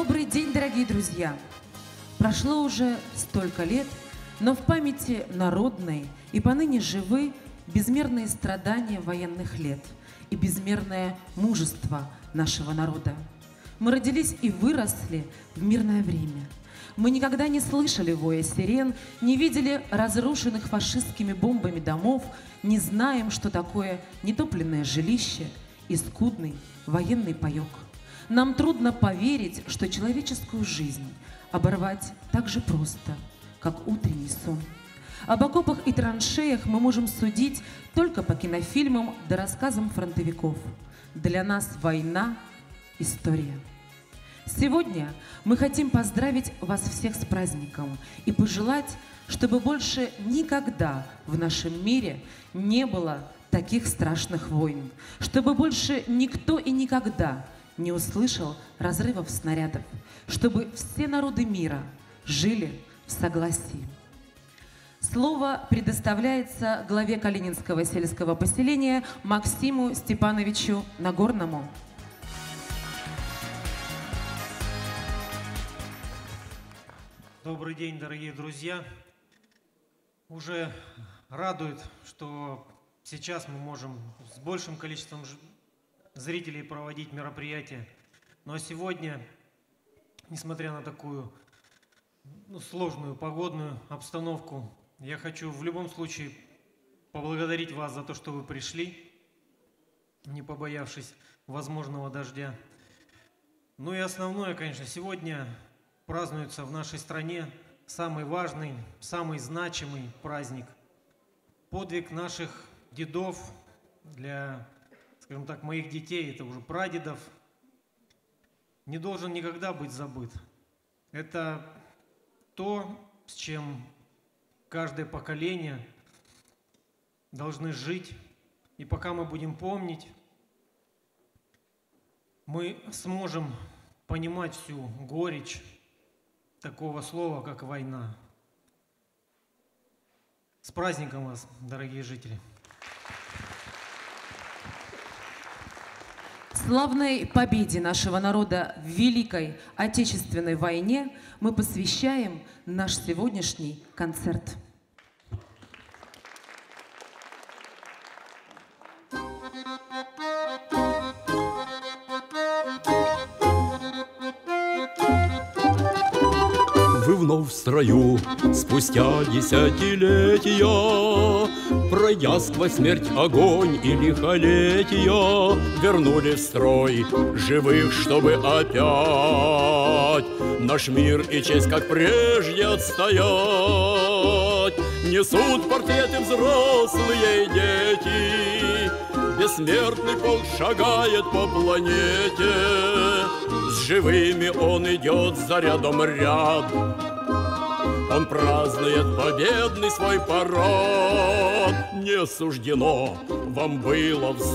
Добрый день, дорогие друзья! Прошло уже столько лет, но в памяти народной и поныне живы безмерные страдания военных лет и безмерное мужество нашего народа. Мы родились и выросли в мирное время. Мы никогда не слышали воя сирен, не видели разрушенных фашистскими бомбами домов, не знаем, что такое нетопленное жилище и скудный военный паёк. Нам трудно поверить, что человеческую жизнь оборвать так же просто, как утренний сон. Об окопах и траншеях мы можем судить только по кинофильмам да рассказам фронтовиков. Для нас война – история. Сегодня мы хотим поздравить вас всех с праздником и пожелать, чтобы больше никогда в нашем мире не было таких страшных войн, чтобы больше никто и никогда не услышал разрывов снарядов, чтобы все народы мира жили в согласии. Слово предоставляется главе Калининского сельского поселения Максиму Степановичу Нагорному. Добрый день, дорогие друзья! Уже радует, что сейчас мы можем с большим количеством зрителей проводить мероприятия. Но сегодня, несмотря на такую сложную погодную обстановку, я хочу в любом случае поблагодарить вас за то, что вы пришли, не побоявшись возможного дождя. Ну и основное, конечно, сегодня празднуется в нашей стране самый важный, самый значимый праздник. Подвиг наших дедов для, скажем так, моих детей, это уже прадедов, не должен никогда быть забыт. Это то, с чем каждое поколение должны жить. И пока мы будем помнить, мы сможем понимать всю горечь такого слова, как война. С праздником вас, дорогие жители! Славной победе нашего народа в Великой Отечественной войне мы посвящаем наш сегодняшний концерт. Вы вновь в строю, спустя десятилетия, пройдя сквозь смерть, огонь и лихолетия, вернули в строй живых, чтобы опять наш мир и честь, как прежде, отстоять. Несут портреты взрослые дети, бессмертный полк шагает по планете. С живыми он идет за рядом ряд, он празднует победный свой парад. Не суждено вам было в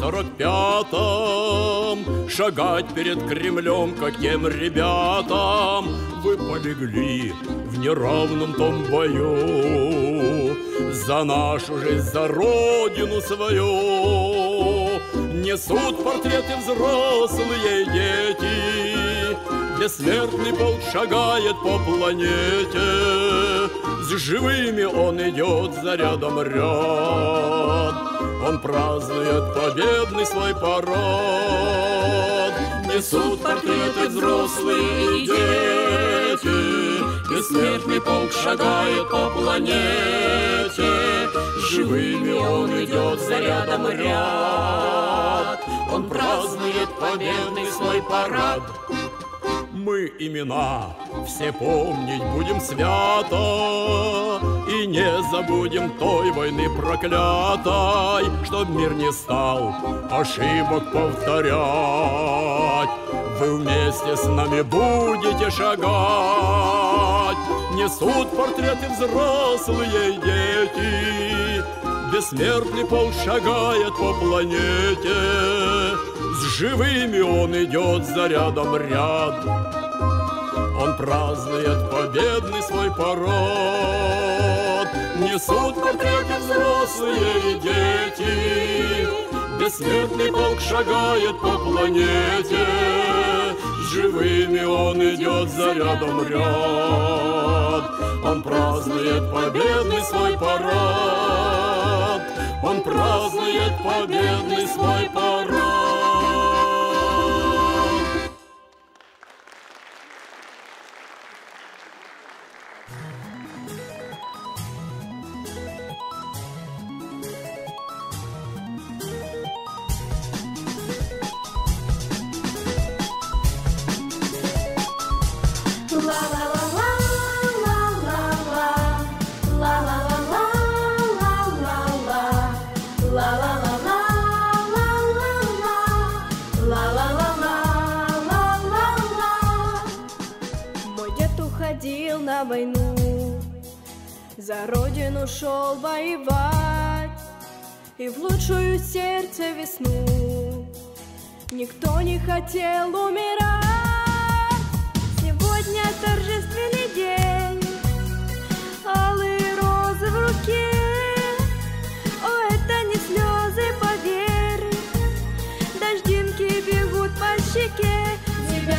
45-м шагать перед Кремлем, как тем ребятам. Вы полегли в неравном том бою за нашу жизнь, за родину свою. Несут портреты взрослые дети, бессмертный полк шагает по планете. С живыми он идет за рядом ряд, он празднует победный свой парад. Несут портреты взрослые дети, бессмертный полк шагает по планете. С живыми он идет за рядом ряд, он празднует победный свой парад. Мы имена все помнить будем свято и не забудем той войны проклятой, чтоб мир не стал ошибок повторять. Вы вместе с нами будете шагать. Несут портреты взрослые дети, бессмертный полк шагает по планете. С живыми он идет за рядом ряд, он празднует победный свой парад. Несут портреты взрослые дети, бессмертный полк шагает по планете. С живыми он идет зарядом ряд. Он празднует победный свой парад. Он празднует победный свой парад. Уходил на войну, за родину шел воевать, и в лучшую сердце весну никто не хотел умирать. Сегодня торжественный день, алые розы в руке. О, это не слезы, поверь, дождинки бегут по щеке. 9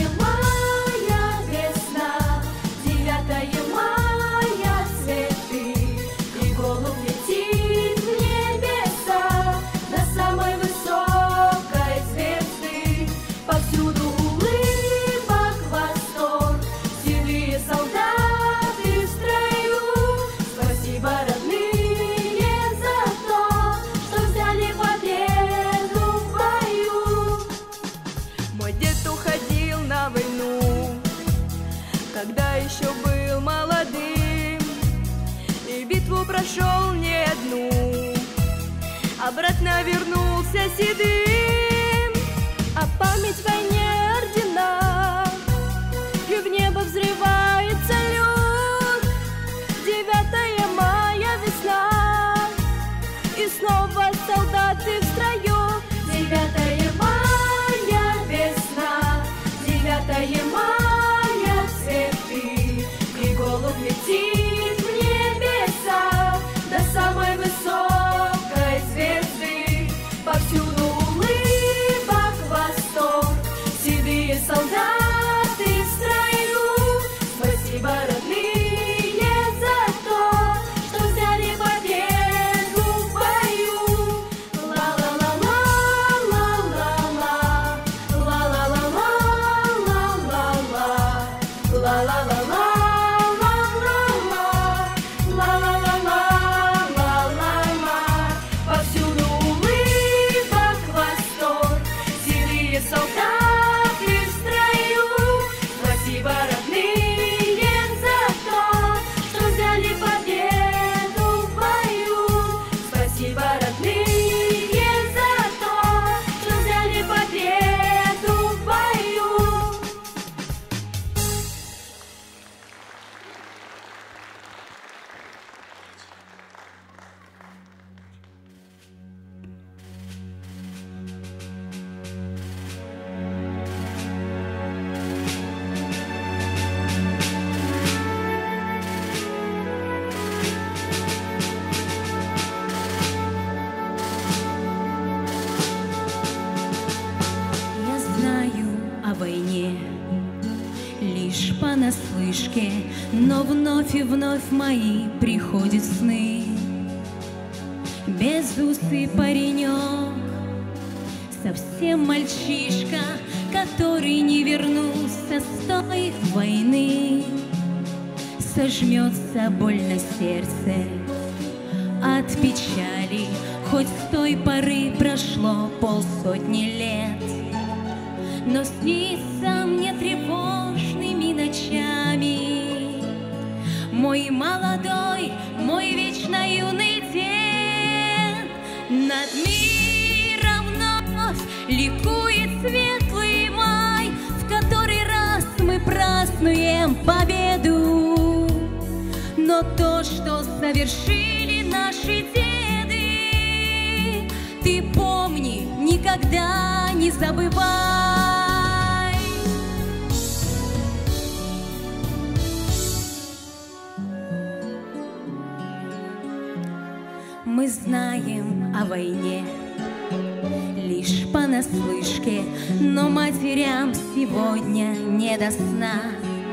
мая весна, 9 мая цветы, и голубь летит в небеса до самой высокой звезды. Повсюду улыбок, восторг, седые солдаты в строю. Спасибо, родные, за то, что взяли победу в бою. Мой дед уходил на войну, когда еще был молодым, и битву прошел не одну, обратно вернулся седым. А память войне ордена, и в небо взрывается лед. 9 мая весна, и снова солдаты в строю. 9 мая весна, 9 мая цветы, и голубь летит в небеса до самой высокой звезды. Повсюду улыбок, восторг, седые солдаты в строю. Спасибо, родные, за то, что взяли победу в бою. Ла-ла-ла-ла, ла-ла-ла, ла-ла-ла-ла, ла-ла-ла-ла. Повсюду улыбок, восторг, седые солдаты в строю. Спасибо, родные, за то, что взяли победу в бою. Спасибо, родные, за то, что взяли победу в бою. Я знаю о войне лишь понаслышке, но вновь и вновь мои приходят сны. Безусый паренек, совсем мальчишка, который не вернулся с той войны. Сожмется больно сердце от печали, хоть с той поры прошло 50 лет. Но снится мне тревожными ночами мой молодой, мой вечно юный дед. Над миром вновь ликует светлый май, в который раз мы празднуем победу. Но то, что совершили наши деды, ты помни, никогда не забывай. Мы знаем о войне лишь понаслышке, но матерям сегодня не до сна.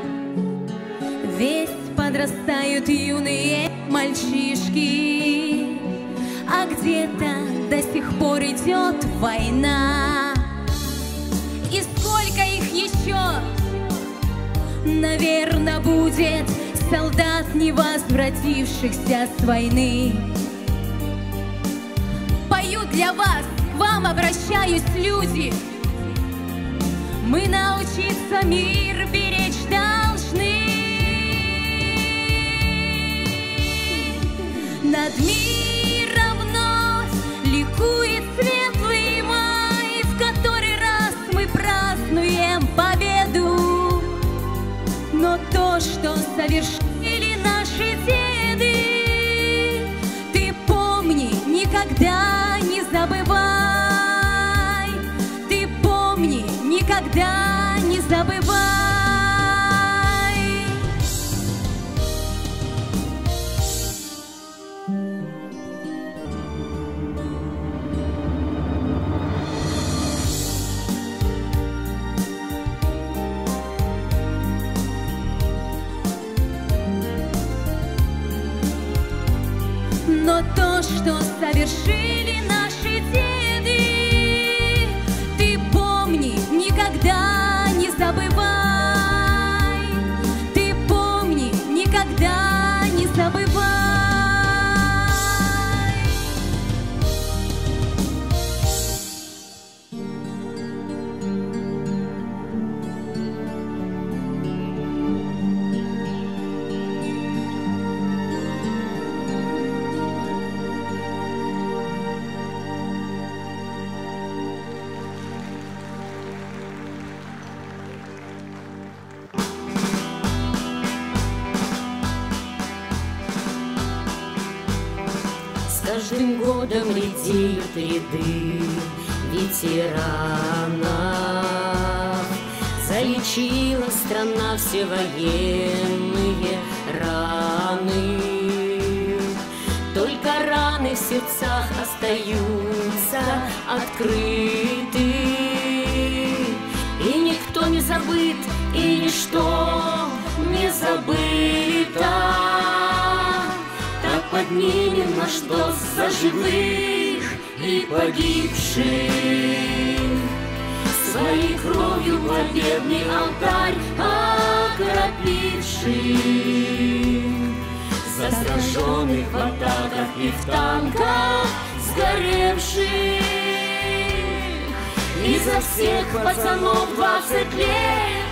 Ведь подрастают юные мальчишки, а где-то до сих пор идет война. И сколько их еще, наверное, будет солдат, не возвратившихся с войны. Пою для вас, к вам обращаюсь, люди. Мы научиться мир беречь должны. Над миром вновь ликует светлый май, в который раз мы празднуем победу. Но то, что совершили наши деды, ты помни, никогда не забывай. Ты помни, никогда не забывай. Но то, что совершили наши деды, ты помни, никогда не забывай. Ты помни, никогда не забывай. С каждым годом редеют ряды ветеранов. Залечила страна все военные раны. Только раны в сердцах остаются открыты. И никто не забыт, и ничто не забыто. Так поднимем наш тост за живых и погибших. Своей кровью победный алтарь окропивших. За сраженных в атаках и в танках сгоревших. И за всех пацанов 20 лет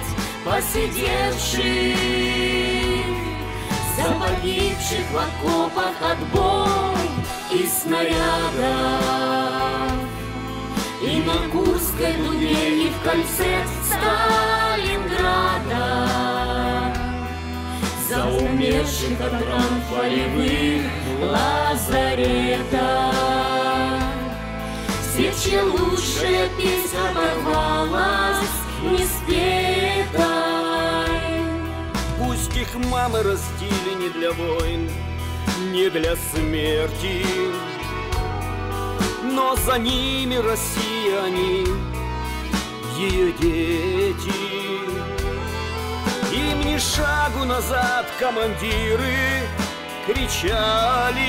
посидевших. За погибших в окопах от бомб и снарядов. И на Курской дуге, и в кольце Сталинграда. За умерших от ран полевых лазаретов. Все, чья лучшая песня оборвалась не спетой. Пусть их мамы растили не для войн, не для смерти, но за ними Россия, они, ее дети. Им ни шагу назад командиры кричали,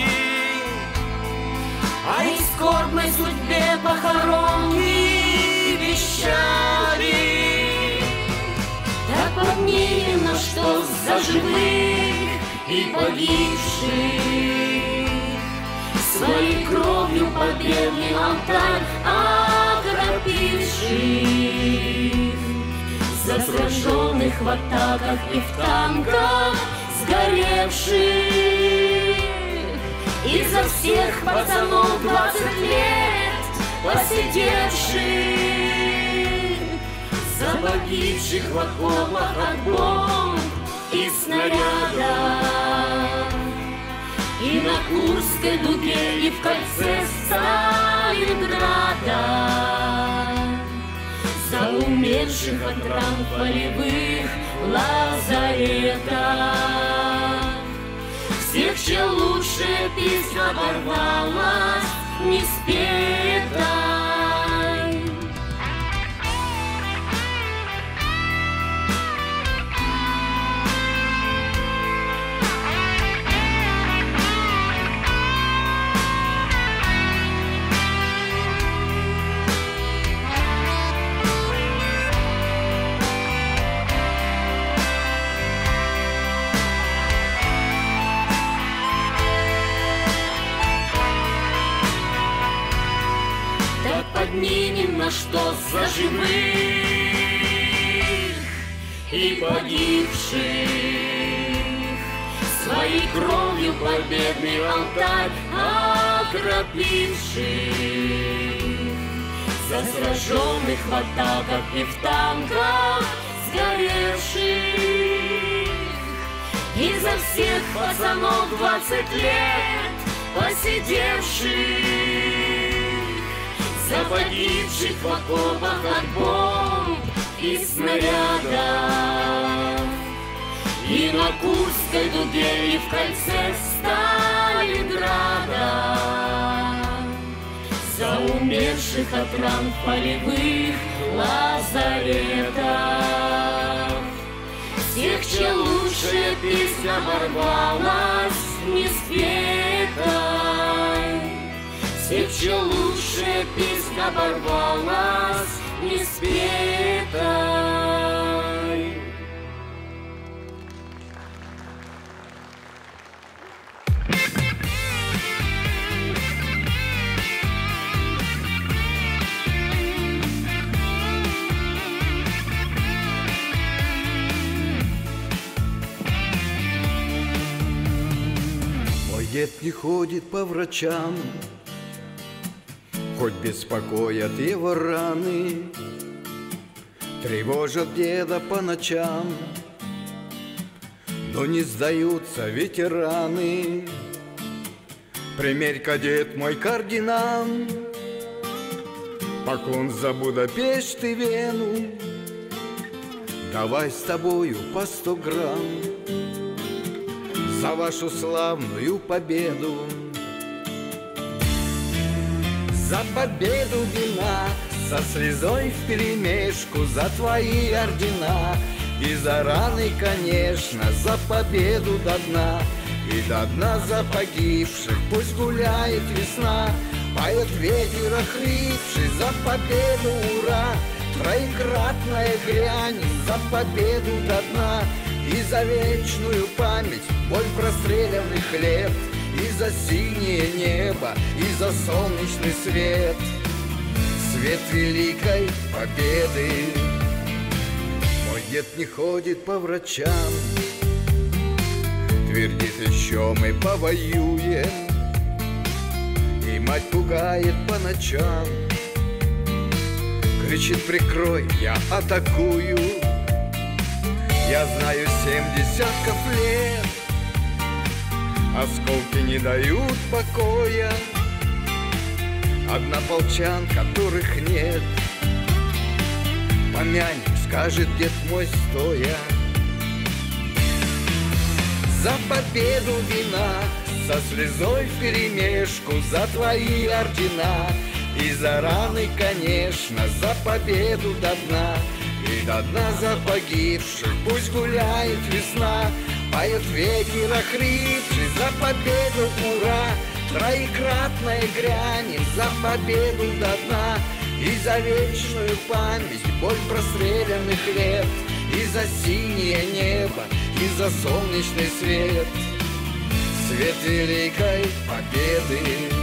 О их скорбной судьбе похоронки вещали. Так поднимем наш тост за живых и погибших. Своей кровью победный алтарь окропивших. За сраженных в атаках и в танках сгоревших. И за всех пацанов 20 лет посидевших. За погибших в окопах от бомб и снарядов. И на Курской дуге, и в кольце Сталинграда. За умерших от ран полевых лазаретов. Всех, чья лучшая песня оборвалась не спета. на что за живых и погибших, своей кровью победный алтарь окропивших, за сраженных в атаках и в танках сгоревших, и за всех пацанов 20 лет посидевших, за погибших в окопах от бомб и снарядов, и на Курской дуге, и в кольце Сталинграда, за умерших от ран в полевых лазаретах, всех, чья лучшая песня оборвалась не спетой, всех, чья лучшая песня оборвалась не спетой. Дед не ходит по врачам, хоть беспокоят его раны, тревожат деда по ночам, но не сдаются ветераны. Примерь-ка, дед мой, кардинал, поклон за Будапешт и Вену, давай с тобою по 100 грамм за вашу славную победу. За победу вина, со слезой вперемешку, за твои ордена и за раны, конечно, за победу до дна. И до дна за погибших пусть гуляет весна, поет ветер охрипший за победу, ура! Троекратная грянь за победу до дна. И за вечную память боль простреленных лет, и за синее небо, и за солнечный свет, свет великой победы. Мой дед не ходит по врачам, твердит, еще мы повоюем, и мать пугает по ночам, кричит, прикрой, я атакую. Я знаю 7 десятков лет, осколки не дают покоя, однополчан, которых нет. Помянь, скажет дед мой стоя. За победу вина, со слезой вперемешку, за твои ордена и за раны, конечно, за победу до дна. И до дна за погибших пусть гуляет весна, поет ветер охрипший за победу, ура! Троекратная грянем за победу до дна. И за вечную память боль простреленных лет, и за синее небо, и за солнечный свет, свет великой победы.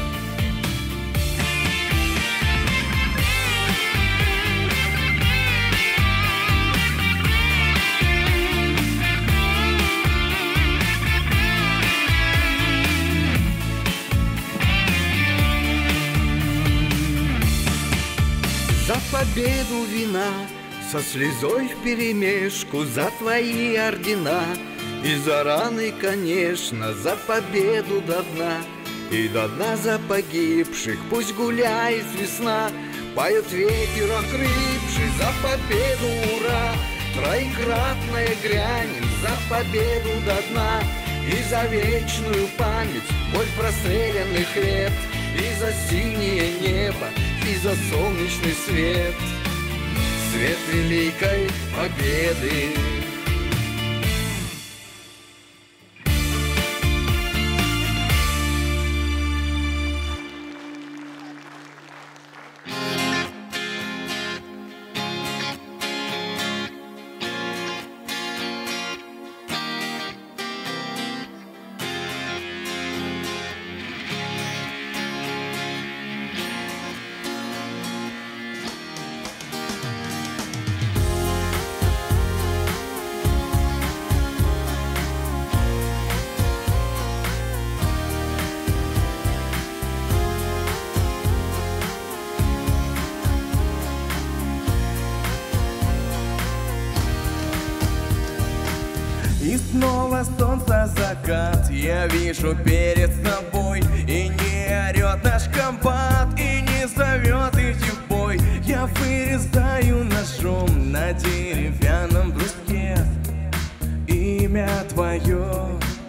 За победу вина, со слезой вперемешку, за твои ордена и за раны, конечно, за победу до дна. И до дна за погибших пусть гуляет весна, поет ветер охрипший за победу, ура! Троекратная грянем за победу до дна. И за вечную память боль простреленных лет, и за синее небо, и за солнечный свет, свет великой победы. И снова солнце закат я вижу перед собой. И не орет наш комбат, и не зовет идти в бой. Я вырезаю ножом на деревянном бруске имя твое.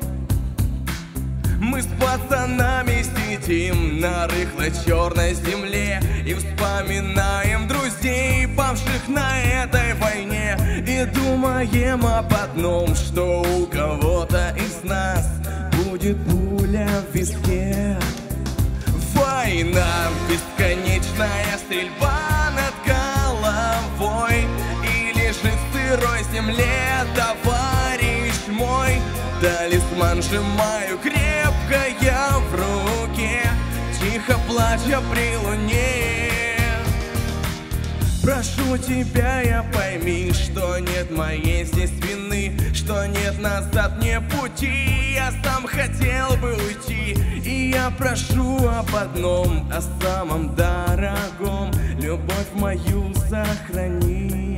Мы с пацанами сидим на рыхлой черной земле и вспоминаем друзей, павших на этой войне. И думаем об одном, что у кого-то из нас будет пуля в виске. Война, бесконечная стрельба над головой, и лежит в сырой земле товарищ мой. Талисман сжимаю крепко я в руке, тихо плача при луне. Прошу тебя, я пойми, что нет моей здесь вины, что нет назад мне пути. Я сам хотел бы уйти, и я прошу об одном, о самом дорогом: любовь мою сохрани.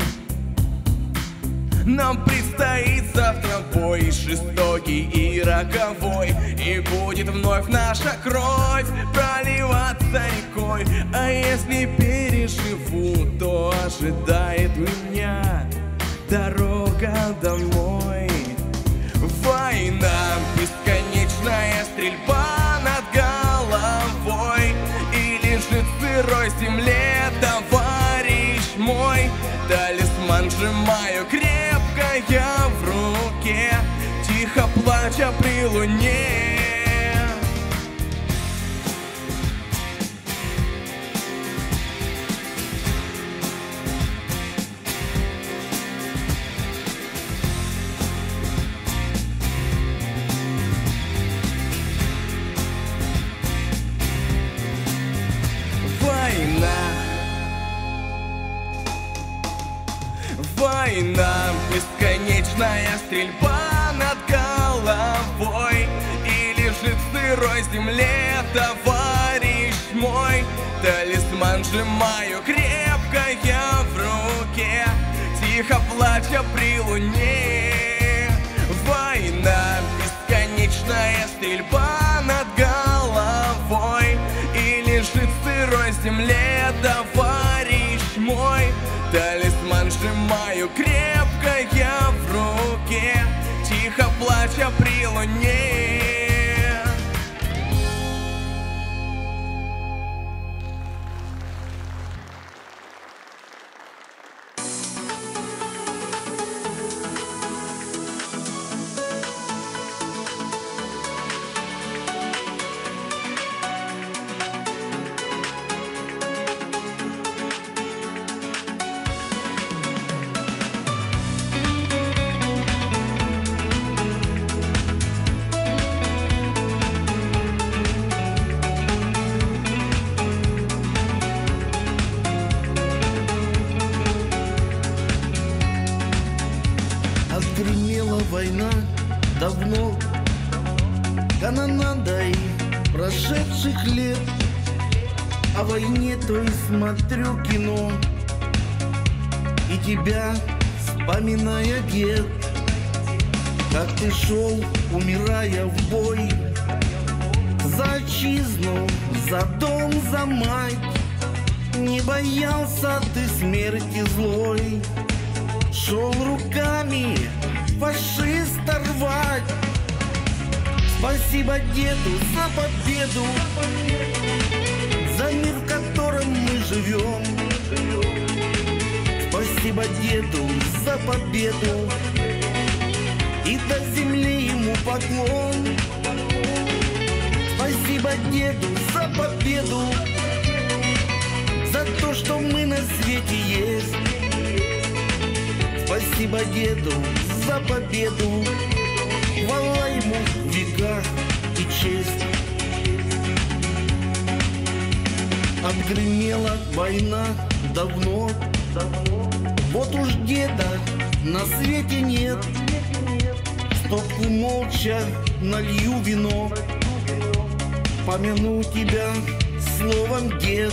Нам предстоит завтра бой, жестокий и роковой, и будет вновь наша кровь проливаться рекой. А если переживу, то ожидает меня дорога домой. Война, бесконечная стрельба над головой, и лежит в сырой земле товарищ мой. Талисман сжимаю крепко я в руке, тихо плача при луне. Война, бесконечная стрельба над головой, и лежит в сырой земле товарищ мой. Талисман сжимаю крепко я в руке, тихо плача при луне. Война, бесконечная стрельба над головой, и лежит в сырой земле товарищ мой. Талисман сжимаю крепко я в руке, тихо плача при луне. Отгремела война давно, канонадой прошедших лет. О войне той смотрю кино, и тебя вспоминая, дед, как ты шел, умирая в бой, за отчизну, за дом, за мать. Не боялся ты смерти злой, шел руками фашиста рвать. Спасибо деду за победу, за мир, в котором мы живем. Спасибо деду за победу, и до земли ему поклон. Спасибо деду за победу, за то, что мы на свете есть. Спасибо деду за победу, хвала ему в веках и честь. Отгремела война давно, вот уж деда на свете нет. Стопку молча налью вино, помяну тебя словом, дед.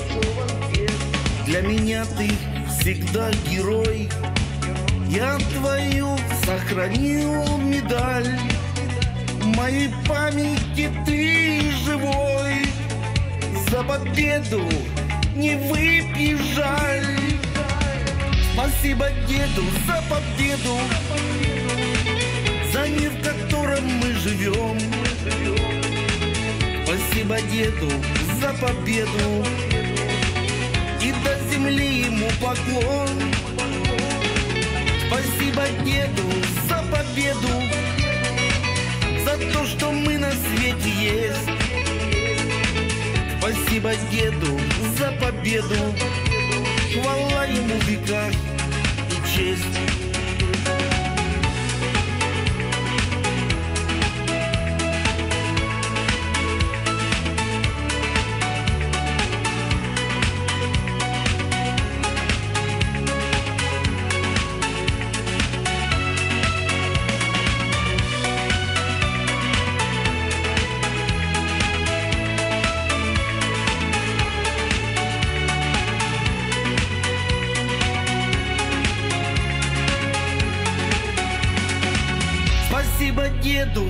Для меня ты всегда герой, я твою сохранил медаль. В моей памяти ты живой. За победу не выпей, жаль. Спасибо деду за победу, за мир, в котором мы живем. Спасибо деду за победу, и до земли ему поклон. Спасибо деду за победу, за то, что мы на свете есть. Спасибо деду за победу, хвала ему в веках и честь. Спасибо деду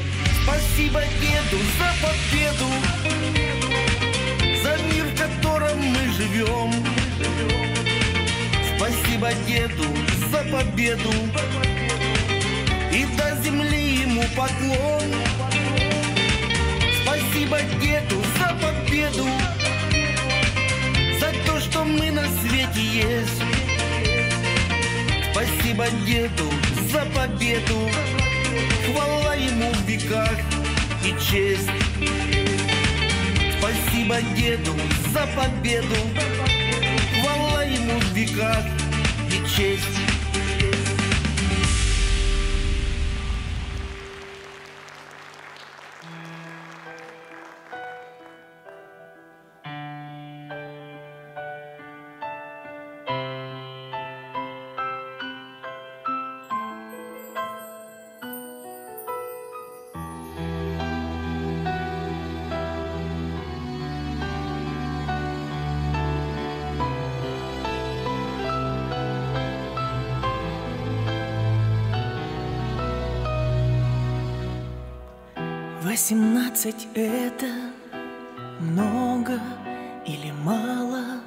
за победу, за мир, в котором мы живем. Спасибо деду за победу, и до земли ему поклон. Спасибо деду за победу, за то, что мы на свете есть. Спасибо деду за победу, хвала ему в веках и честь. Спасибо деду за победу, хвала ему в веках и честь. Восемнадцать — это много или мало?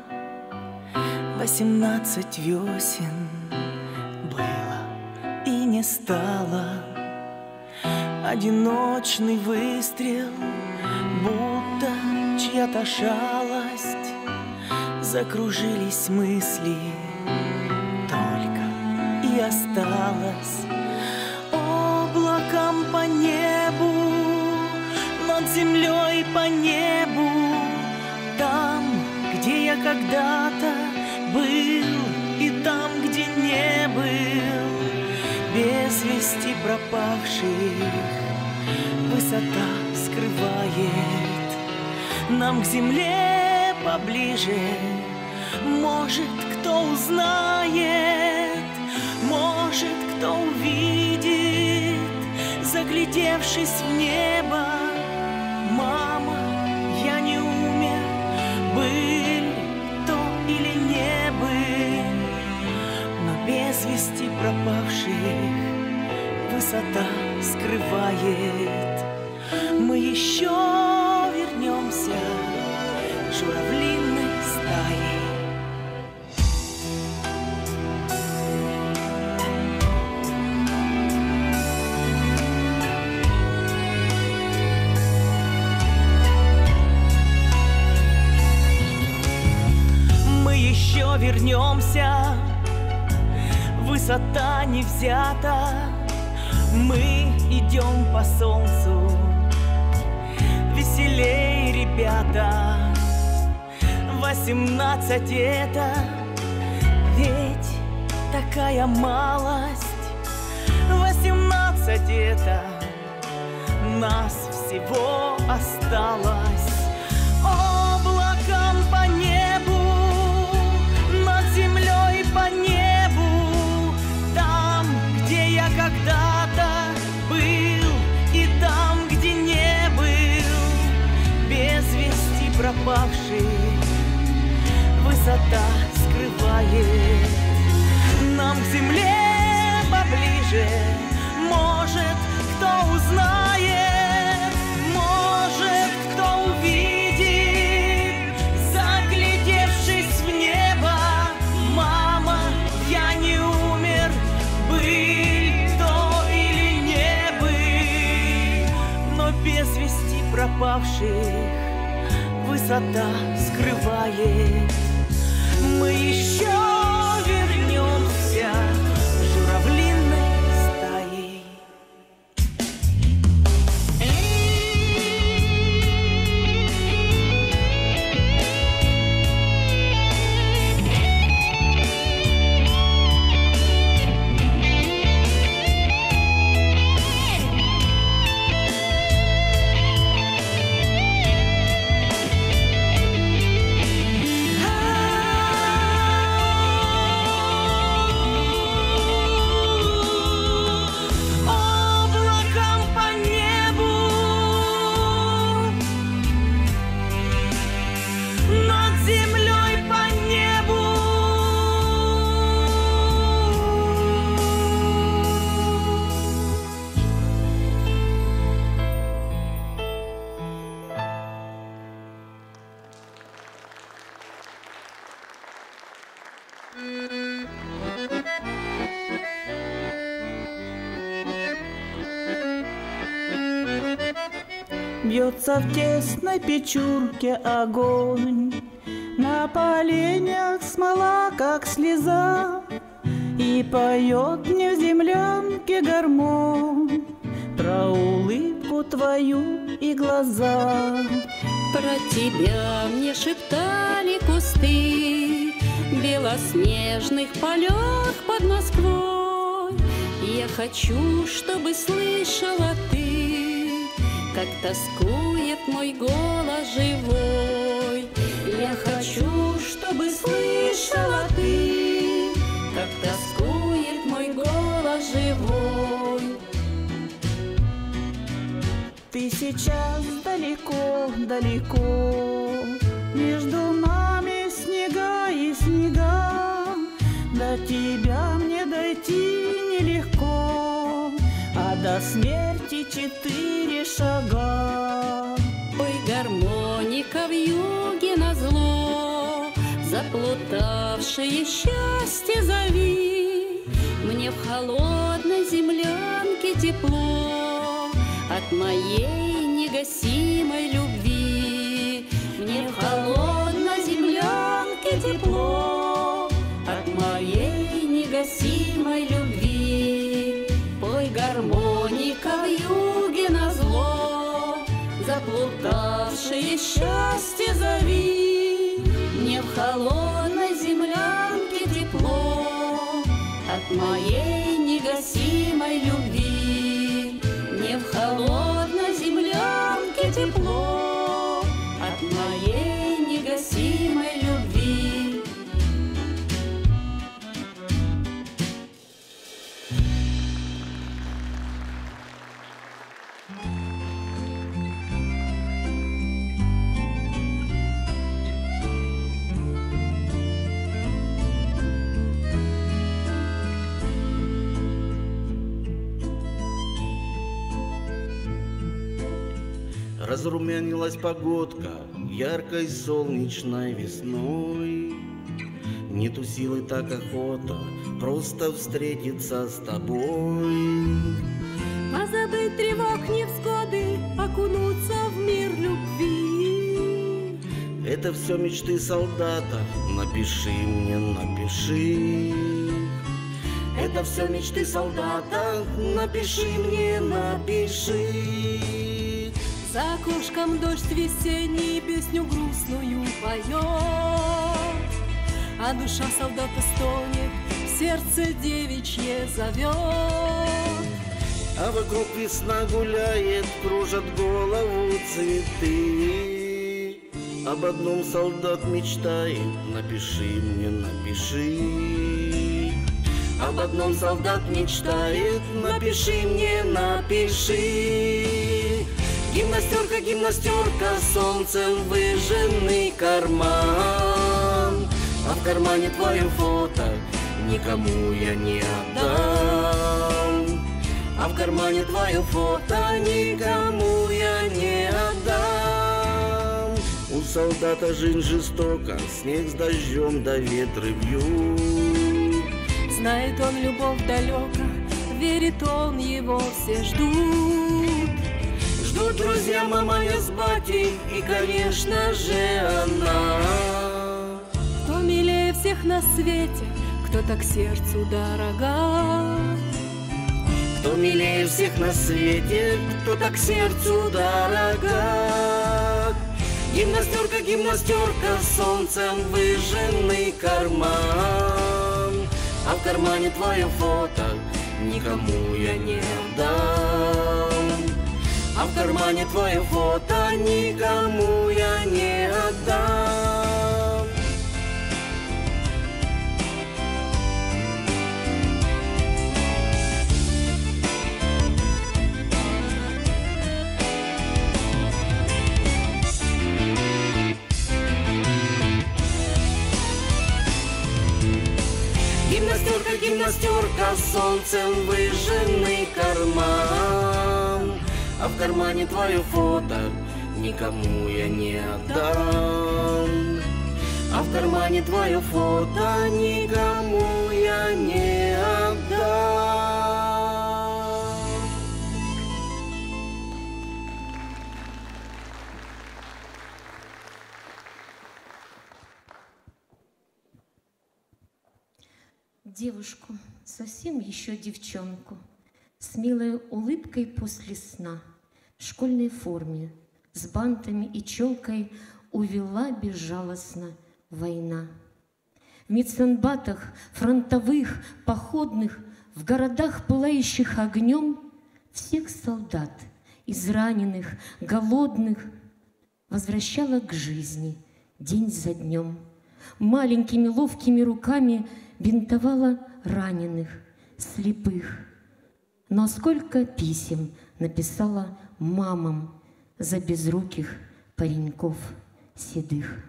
18 весен было и не стало. Одиночный выстрел, будто чья-то шалость. Закружились мысли, только и осталось облаком по небу, над землей по небу, там, где я когда-то был, и там, где не был, без вести пропавших. Высота скрывает нам к земле поближе. Может, кто узнает, может, кто увидит, заглядевшись в небо. Мама, я не умер, был то или не был, но без вести пропавших высота скрывает. Мы еще вернемся журавлиной стаей. Еще вернемся, высота не взята. Мы идем по солнцу, веселей, ребята. 18 — это ведь такая малость. 18 — это нас всего осталось. Облаком по небу, над землей по небу, там, где я когда-то был, и там, где не был, без вести пропавший. Высота скрывает нам к земле поближе. павших высота скрывает. Мы еще вернемся журавлиной стаей. Бьется в тесной печурке огонь, на поленях смола, как слеза, и поет мне в землянке гармонь про улыбку твою и глаза. Про тебя мне шептали кусты в белоснежных полях под Москвой. Я хочу, чтобы слышала ты, как тоскует мой голос живой. Я хочу, чтобы слышала ты, как тоскует мой голос живой. Ты сейчас далеко, далеко, между нами снега и снега. До тебя мне дойти нелегко, а до смерти 4 шага. Ой, гармоника в юге назло, заплутавшее счастье зови. Мне в холодной землянке тепло от моей негасимой любви. Мне в холодной землянке тепло от моей негасимой любви. Пой, гармоника в юге назло, заплутавшее счастье зови. Мне в холодной землянке тепло от моей негасимой любви. Мне в холодной землянке тепло от моей негасимой любви. Разрумянилась погодка яркой солнечной весной. Нету силы, так охота просто встретиться с тобой. Позабыть тревог невзгоды, окунуться в мир любви. Это все мечты солдата, напиши мне, напиши. Это все мечты солдата, напиши мне, напиши. За окошком дождь весенний песню грустную поет, а душа солдата стонет, сердце девичье зовет. А вокруг весна гуляет, кружат голову цветы. Об одном солдат мечтает, напиши мне, напиши. Об одном солдат мечтает, напиши мне, напиши. Гимнастерка, гимнастерка, солнцем выжженный карман, а в кармане твое фото никому я не отдам. А в кармане твое фото никому я не отдам. У солдата жизнь жестока, снег с дождем да ветры бьют. Знает он любовь далека, верит он, его все ждут. Ждут друзья, маманя с батей и, конечно же, она. Кто милее всех на свете, кто так сердцу дорога. Кто милее всех на свете, кто так сердцу дорога. Гимнастерка, гимнастерка, солнцем выжженный карман. А в кармане твое фото никому я не отдам. А в кармане твое фото никому я не отдам. Гимнастерка, гимнастерка, солнцем выжженный карман. А в кармане твое фото никому я не отдам. А в кармане твое фото никому я не отдам. Девушку, совсем еще девчонку, с милой улыбкой после сна, в школьной форме, с бантами и челкой увела безжалостно война. В медсанбатах, фронтовых, походных, в городах, пылающих огнем, всех солдат, израненных, голодных, возвращала к жизни день за днем. Маленькими ловкими руками бинтовала раненых, слепых. Но сколько писем написала мамам за безруких пареньков седых.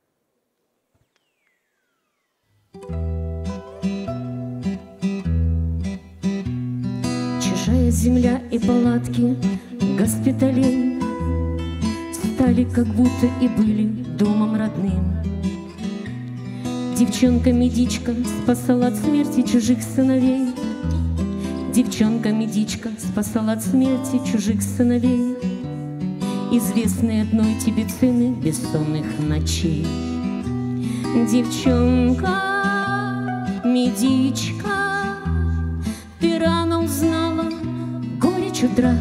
Чужая земля и палатки госпиталей стали как будто и были домом родным. Девчонка-медичка спасала от смерти чужих сыновей. Девчонка-медичка спасала от смерти чужих сыновей. Известные одной тебе цены бессонных ночей. Девчонка-медичка, ты рано узнала горечь утрат.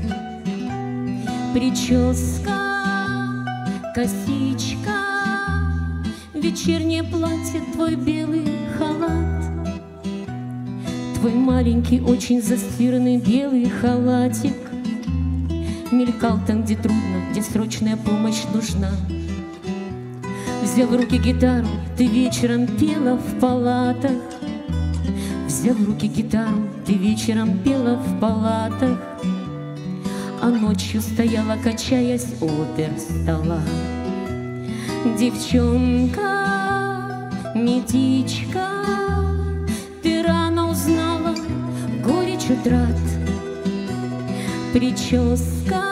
Прическа, косичка, вечернее платье, твой белый халат. Твой маленький, очень застиранный белый халатик мелькал там, где трудно, где срочная помощь нужна. Взяв в руки гитару, ты вечером пела в палатах. Взяв в руки гитару, ты вечером пела в палатах. А ночью стояла, качаясь у оперстола. Девчонка-медичка, ты рано узнала горечь утрат. Прическа,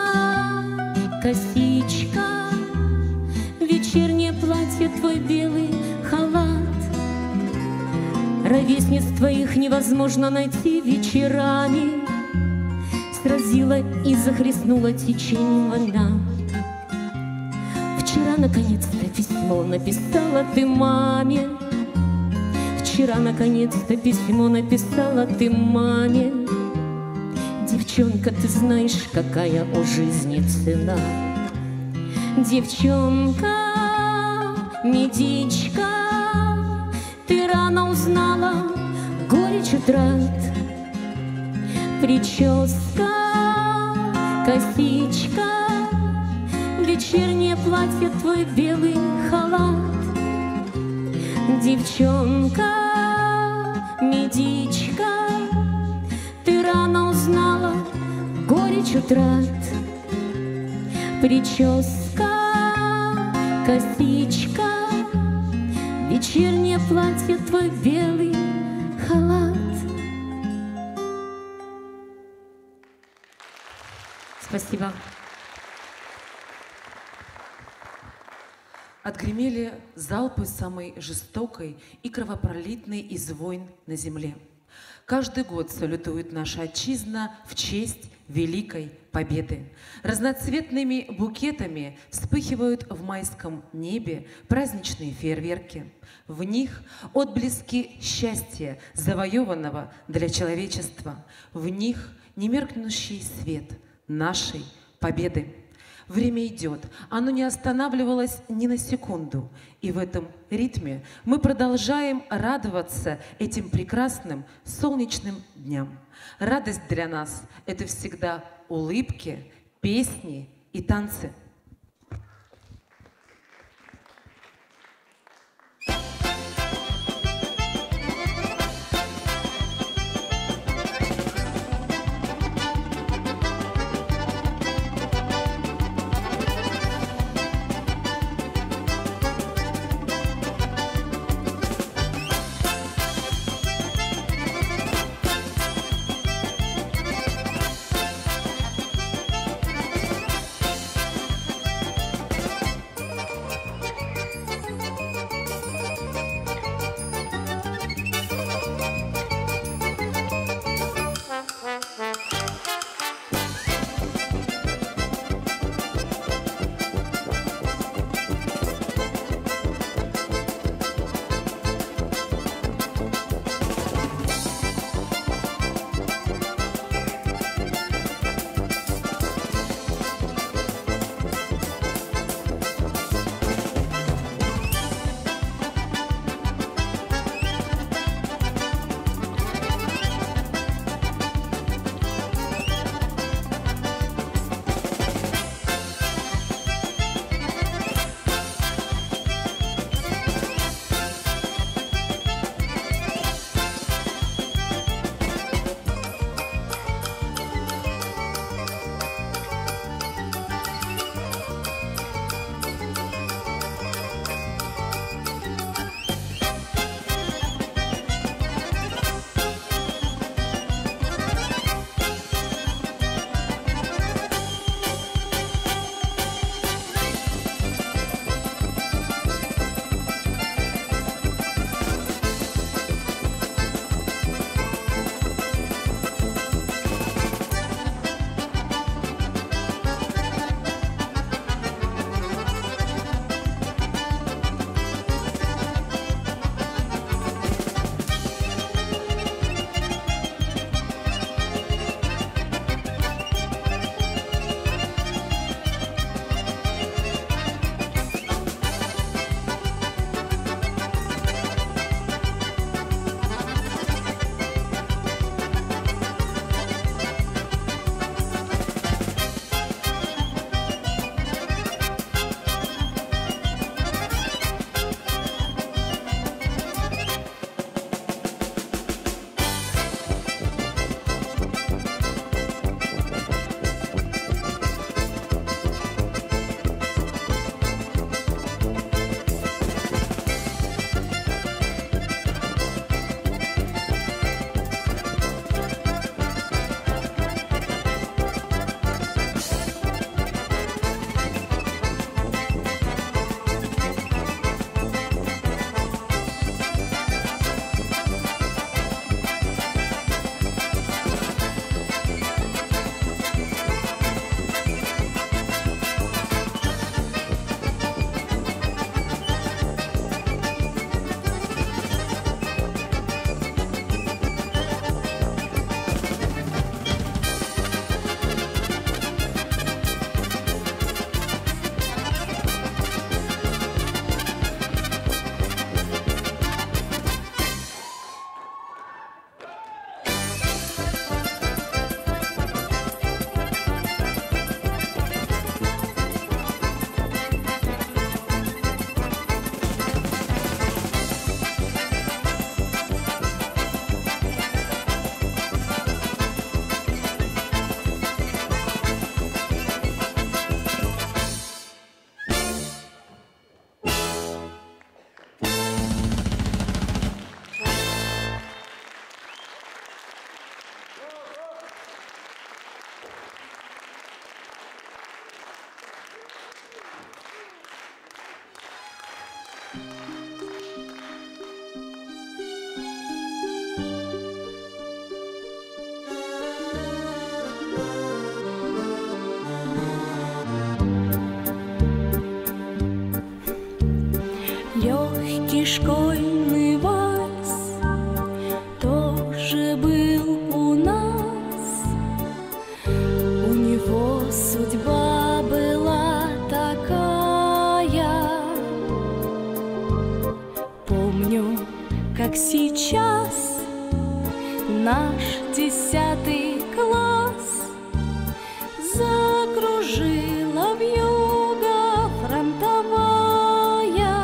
косичка, вечернее платье, твой белый халат. Ровесниц твоих невозможно найти вечерами. Сразила и захлестнула течением война. Вчера, наконец-то, письмо написала ты маме. Вчера, наконец-то, письмо написала ты маме. Девчонка, ты знаешь, какая у жизни цена. Девчонка-медичка, ты рано узнала горечь утрат. Прическа, косичка, вечернее платье, твой белый халат. Девчонка-медичка, ты рано узнала горечь утрат. Прическа, косичка, вечернее платье, твой белый халат. Спасибо. Отгремели залпы самой жестокой и кровопролитной из войн на земле. Каждый год салютует наша отчизна в честь Великой Победы. Разноцветными букетами вспыхивают в майском небе праздничные фейерверки. В них отблески счастья, завоеванного для человечества. В них немеркнущий свет нашей победы. Время идет, оно не останавливалось ни на секунду. И в этом ритме мы продолжаем радоваться этим прекрасным солнечным дням. Радость для нас – это всегда улыбки, песни и танцы. школьный вальс тоже был у нас. У него судьба была такая. Помню, как сейчас наш 10 класс закружила вьюга фронтовая.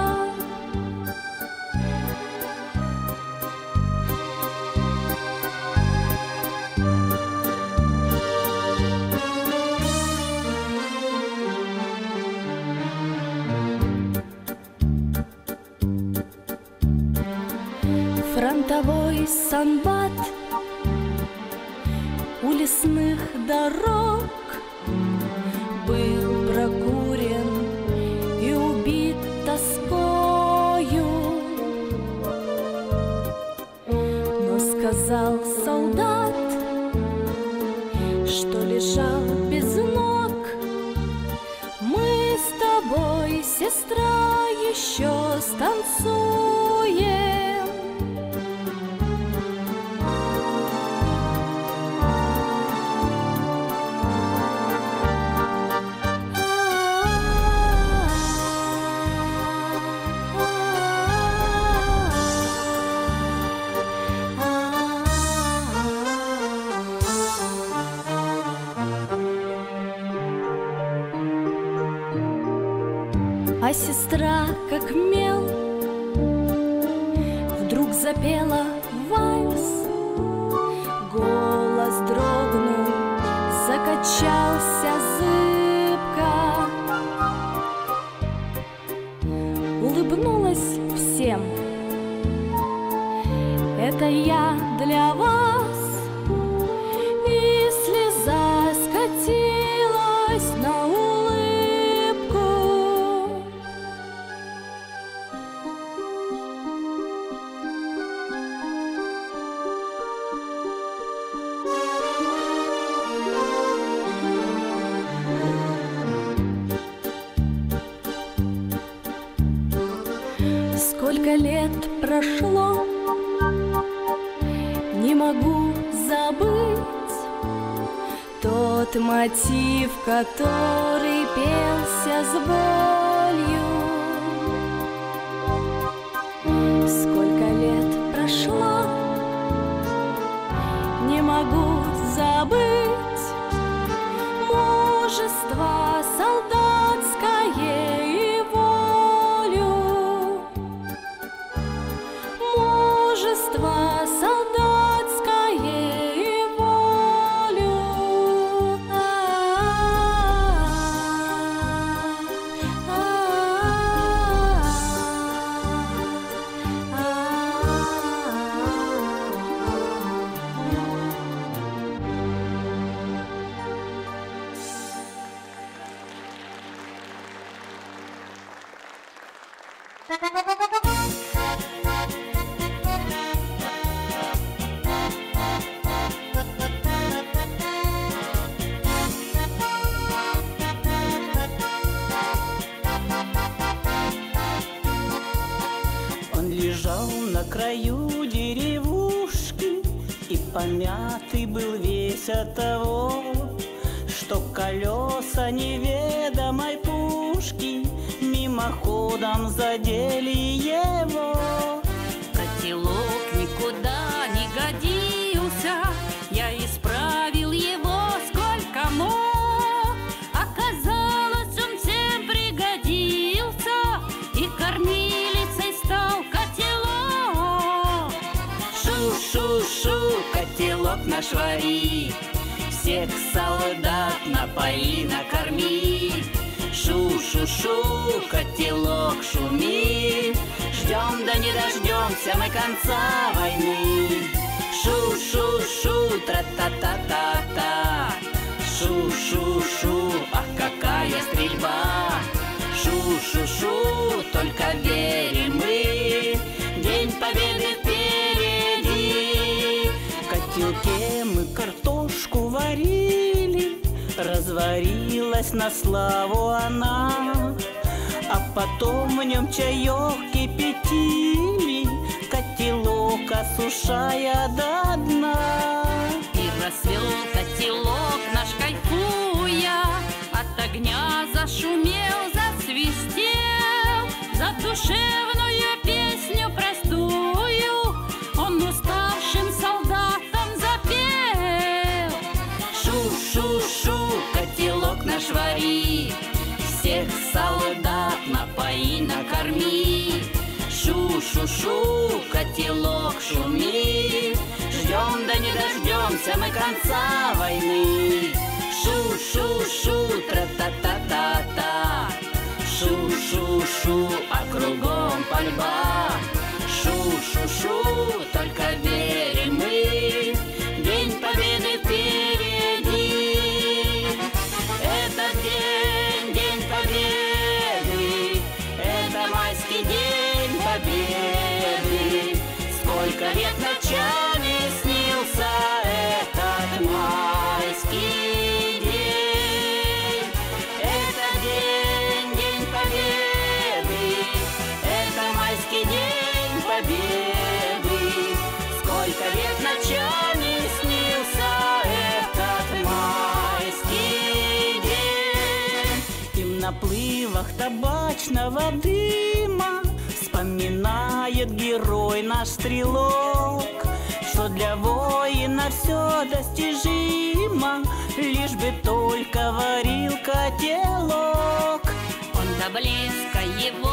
Фронтовой санбат у лесных дорог был прокурен и убит тоскою. Но сказал солдат, что лежал без ног: мы с тобой, сестра, еще станцуем. А сестра, как мел, вдруг запела вальс. Голос дрогнул, закачался зыбко. Улыбнулась всем: это я для вас. И слеза скатилась на улыбку. Сколько лет прошло, не могу забыть тот мотив, который пелся с болью. Сколько лет прошло, не могу забыть мужество солдатское и волю. Мужество солдатское и волю. Он лежал на краю деревушки, и помятый был весь от того, что колеса неведомой пушки мимоходом задели его. Котелок никуда не годился, я исправил его сколько мог. Оказалось, он всем пригодился, и кормилицей стал котелок. Шу-шу-шу, котелок наш вари, всех солдат напои, накорми. Шу-шу-шу, котелок шуми, ждем да не дождемся мы конца войны. Шу-шу-шу, тра-та-та-та-та. Шу-шу-шу, ах, какая стрельба. Шу-шу-шу, только верим мы, День Победы впереди. В котелке мы картошку варили, разварилась на славу она. а потом в нем чаек кипятили, котелок осушая до дна. И расцвел котелок наш, кайфуя, от огня зашумел, засвистел, задушевную песню простую он уставшим солдатам запел. Шу-шу-шу, котелок наш вари, всех солдат напои, накорми. Шу-шу-шу, котелок шуми, ждем да не дождемся мы конца войны. Шу-шу-шу, тра-та-та-та-та, шу-шу-шу, а кругом пальба. Шу-шу-шу, только верим мы, День Победы впереди. Это день, День Победы, это майский День Победы. Сколько лет ночами снился этот майский день. Это день, День Победы, это майский День Победы. Сколько лет ночами снился этот майский день. И в наплывах табачного дыма вспоминает герой наш стрелок, что для воина все достижимо, лишь бы только варил котелок. Он до блеска его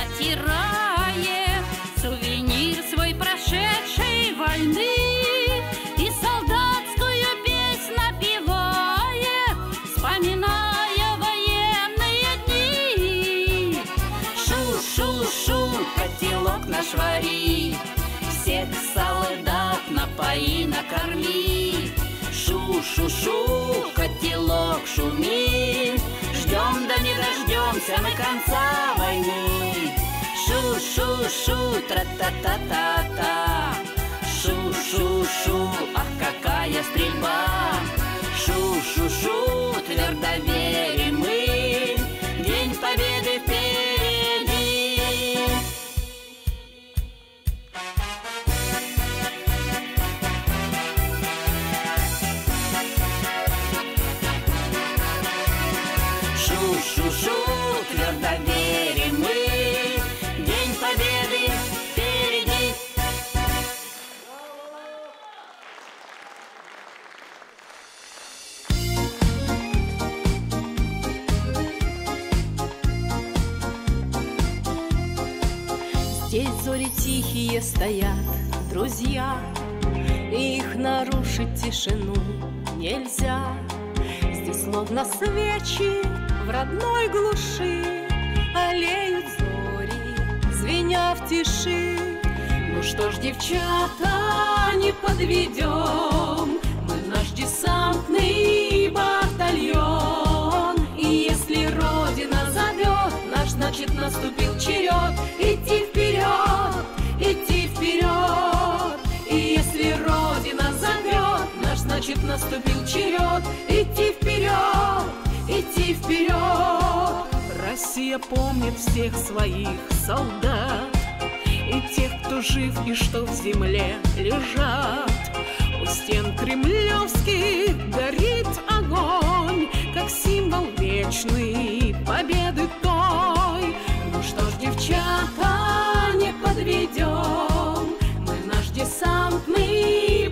натирает, сувенир свой прошедшей войны, и солдатскую песнь напевает, вспоминая военные дни. Шу-шу-шу, котелок наш вари, всех солдат напои, накорми. Шу-шу-шу, котелок шуми, ждем да не дождемся мы конца войны. Шу-шу-шу, тра-та-та-та-та, шу-шу-шу, ах, какая стрельба. Шу-шу-шу, твердо верим мы, День Победы впереди. Шу-шу-шу, твердо верим мы, День Победы впереди. Здесь зори тихие стоят, друзья, и их нарушить тишину нельзя. Здесь словно свечи в родной глуши аллеют зори, звеня в тиши. Ну что ж, девчата, не подведем, мы наш десантный батальон. И если Родина зовет наш, значит наступил черед идти вперед, идти вперед. И если Родина зовет наш, значит наступил черед идти вперед, идти вперед. Россия помнит всех своих солдат и тех, кто жив и что в земле лежат. У стен кремлевских горит огонь, как символ вечной победы той. Ну что ж, девчата, не подведем, мы наш десантный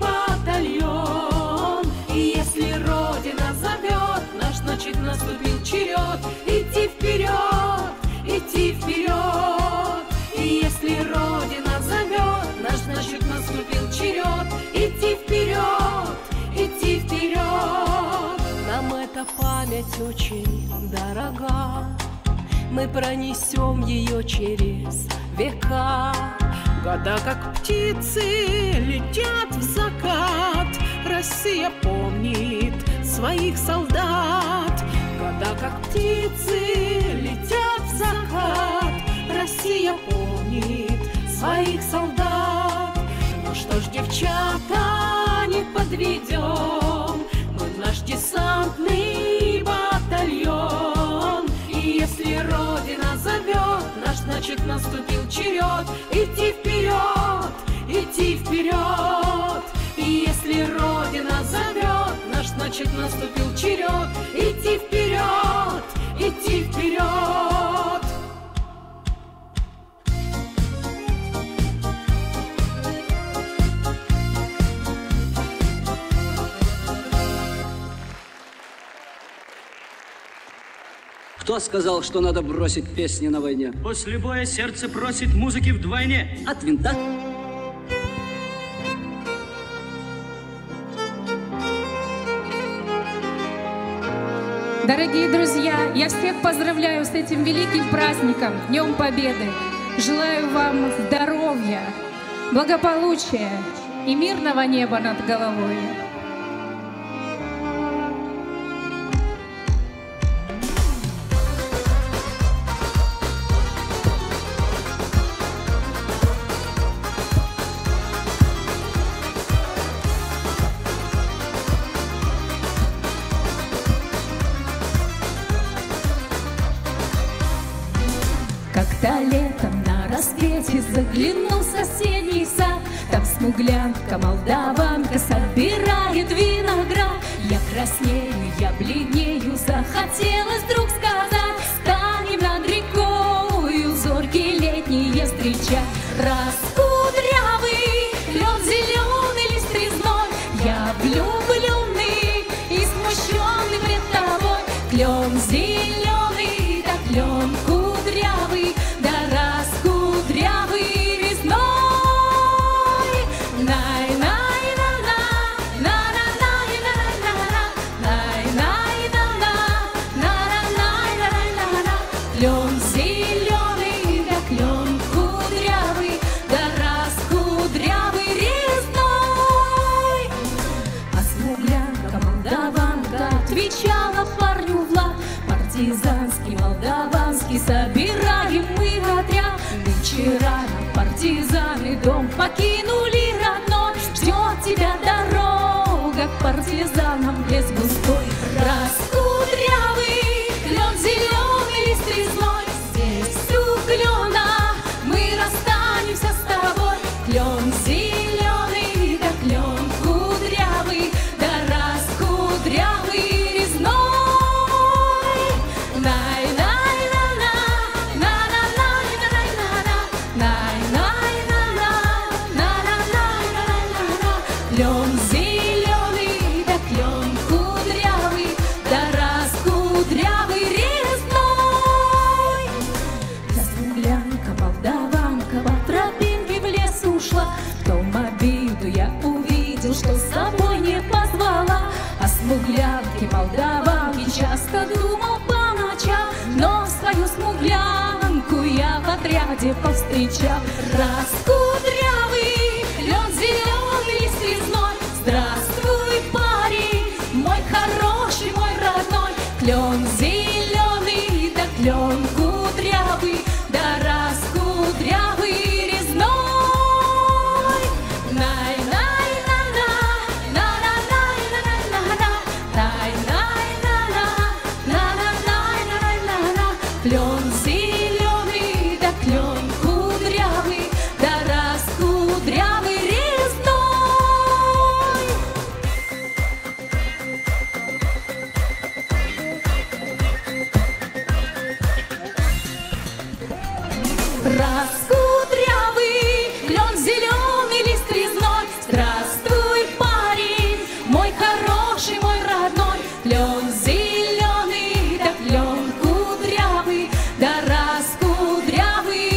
батальон. И если Родина зовет наш, значит наступил черед идти вперед, идти вперед. И если Родина зовет наш, значит наступил черед идти вперед, идти вперед. Нам эта память очень дорога, мы пронесем ее через века. Года, как птицы, летят в закат, Россия помнит своих солдат. Года, как птицы, летят в закат, Россия помнит своих солдат. Ну что ж, девчата, не подведем, мы наш десантный батальон. И если Родина зовет значит наступил черед идти вперед, идти вперед. И если Родина зовет, наш значит наступил черед идти вперед, идти вперед. Кто сказал, что надо бросить песни на войне? После боя сердце просит музыки вдвойне. От винта. Дорогие друзья, я всех поздравляю с этим великим праздником, Днем Победы. Желаю вам здоровья, благополучия и мирного неба над головой. Как-то летом на рассвете заглянул в соседний сад. Там смуглянка, молдаванка собирает виноград. Я краснею, я бледнею, захотелось вдруг сказать: станем над рекою зорьки летние встречать. Раскудрявый лед, зеленый лист резной, я влюбленный и смущенный пред тобой. Клен зеленый, да клен кудрявый, да раскудрявый резной. Най-най-на-на, на-на-най-на-на-на, най-най-на-на, на-на-най-на-на-на. Клен зеленый, да клен кудрявый, да раскудрявый резной. А смуглянка, молдаванка отвечала парню в лад: партизанский, молдаванский, собираем мы отряд. Вчера партизаны дом покинули родной, ждет тебя дорога к партизанам лес густой. Раскудрявый клен, зеленый лист резной, здесь у клена мы расстанемся с тобой. Клен зеленый, да клен кудрявый, да раскудрявый резной. Най-най-на-на, на-на-най-на-на-на, най-най-на-на, на-на-най-на-на-на. Клен зеленый, да клен кудрявый, да раскудрявый резной. Я смуглянка, молдаванка, по тропинке в лес ушла. В том обиду я увидел, что с собой не позвала. О смуглянке, молдаванке часто думал по ночам, но свою смуглянку я в отряде повстречал. Раскудрявый лен, зеленый лист резной, здравствуй, парень, мой хороший, мой родной. Клен зеленый, да клен кудрявый, да раскудрявый резной. Най-най-на-на, на-на-най-на-на-на, най-най-на-на, на-на-най-на-на-на. Клен зеленый, да клен кудрявый, да раскудрявый резной. Раскудрявый клен, зеленый лист резной, здравствуй, парень, мой хороший, мой родной. Клен зеленый, да клен кудрявый, да раскудрявый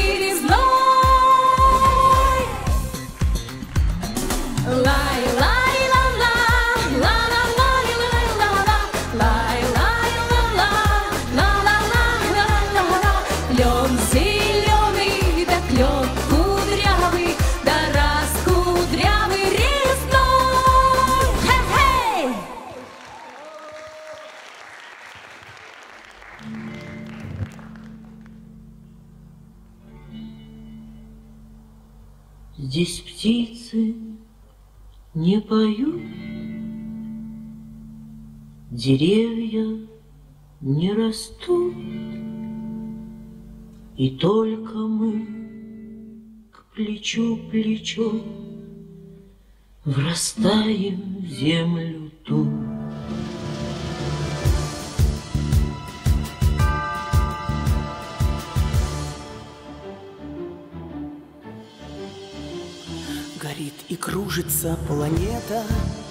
резной. Лай-лай-ла-ла, ла-ла-лай-ла-ла-ла, лай-лай-ла-ла, ла-ла-лай-ла-ла-ла. Клен зеленый, да клен кудрявый, да раскудрявый резной. Хе-хей! Здесь птицы не поют, деревья не растут, И только мы к плечу плечо врастаем в землю ту. Горит и кружится планета,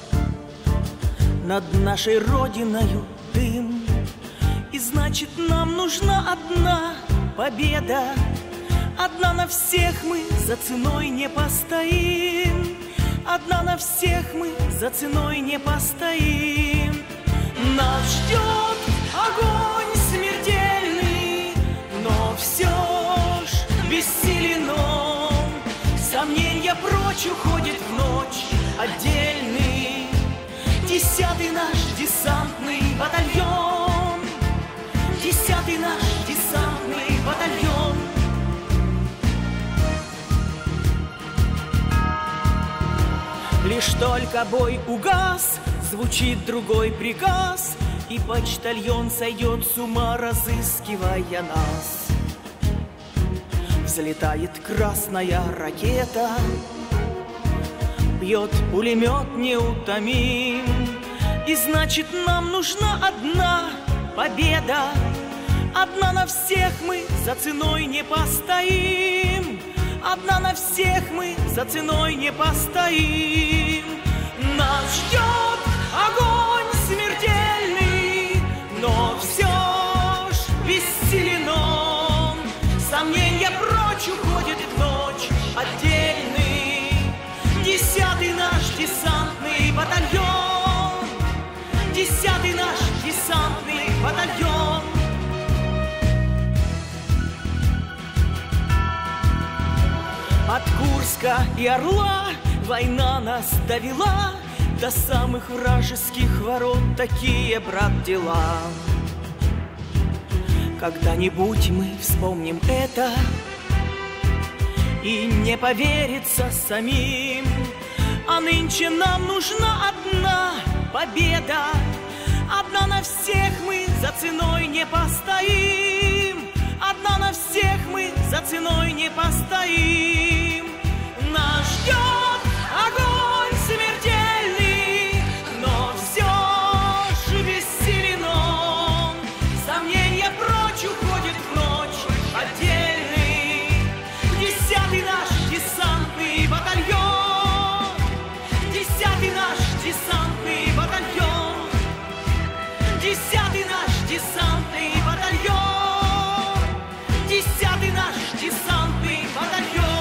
над нашей родиною дым. И значит, нам нужна одна победа. Одна на всех мы за ценой не постоим. Одна на всех мы за ценой не постоим. Нас ждет огонь смертельный, но все ж бессилен он. Сомнения прочь уходит в ночь отдельный 10-й наш десантный батальон. 10-й наш десантный батальон. Лишь только бой угас, звучит другой приказ, и почтальон сойдет с ума, разыскивая нас. Взлетает красная ракета, бьет пулемет неутомим. И значит, нам нужна одна победа. Одна на всех мы за ценой не постоим. Одна на всех мы за ценой не постоим. Нас ждет огонь смертельный, но все ж бессилен он. Сомнения прочь уходит в ночь отдельный 10-й наш десантный батальон. 10-й наш десантный батальон. От Курска и Орла война нас довела до самых вражеских ворот. Такие, брат, дела. Когда-нибудь мы вспомним это, и не поверится самим. А нынче нам нужна одна победа. Одна на всех мы за ценой не постоим. Одна на всех мы за ценой не постоим. Нас ждет огонь смертельный, но все же бессилен он. Сомнения прочь уходит в ночь отдельный 10-й наш десантный батальон. 10-й наш десантный батальон. 10-й наш десантный батальон. 10-й наш десантный батальон.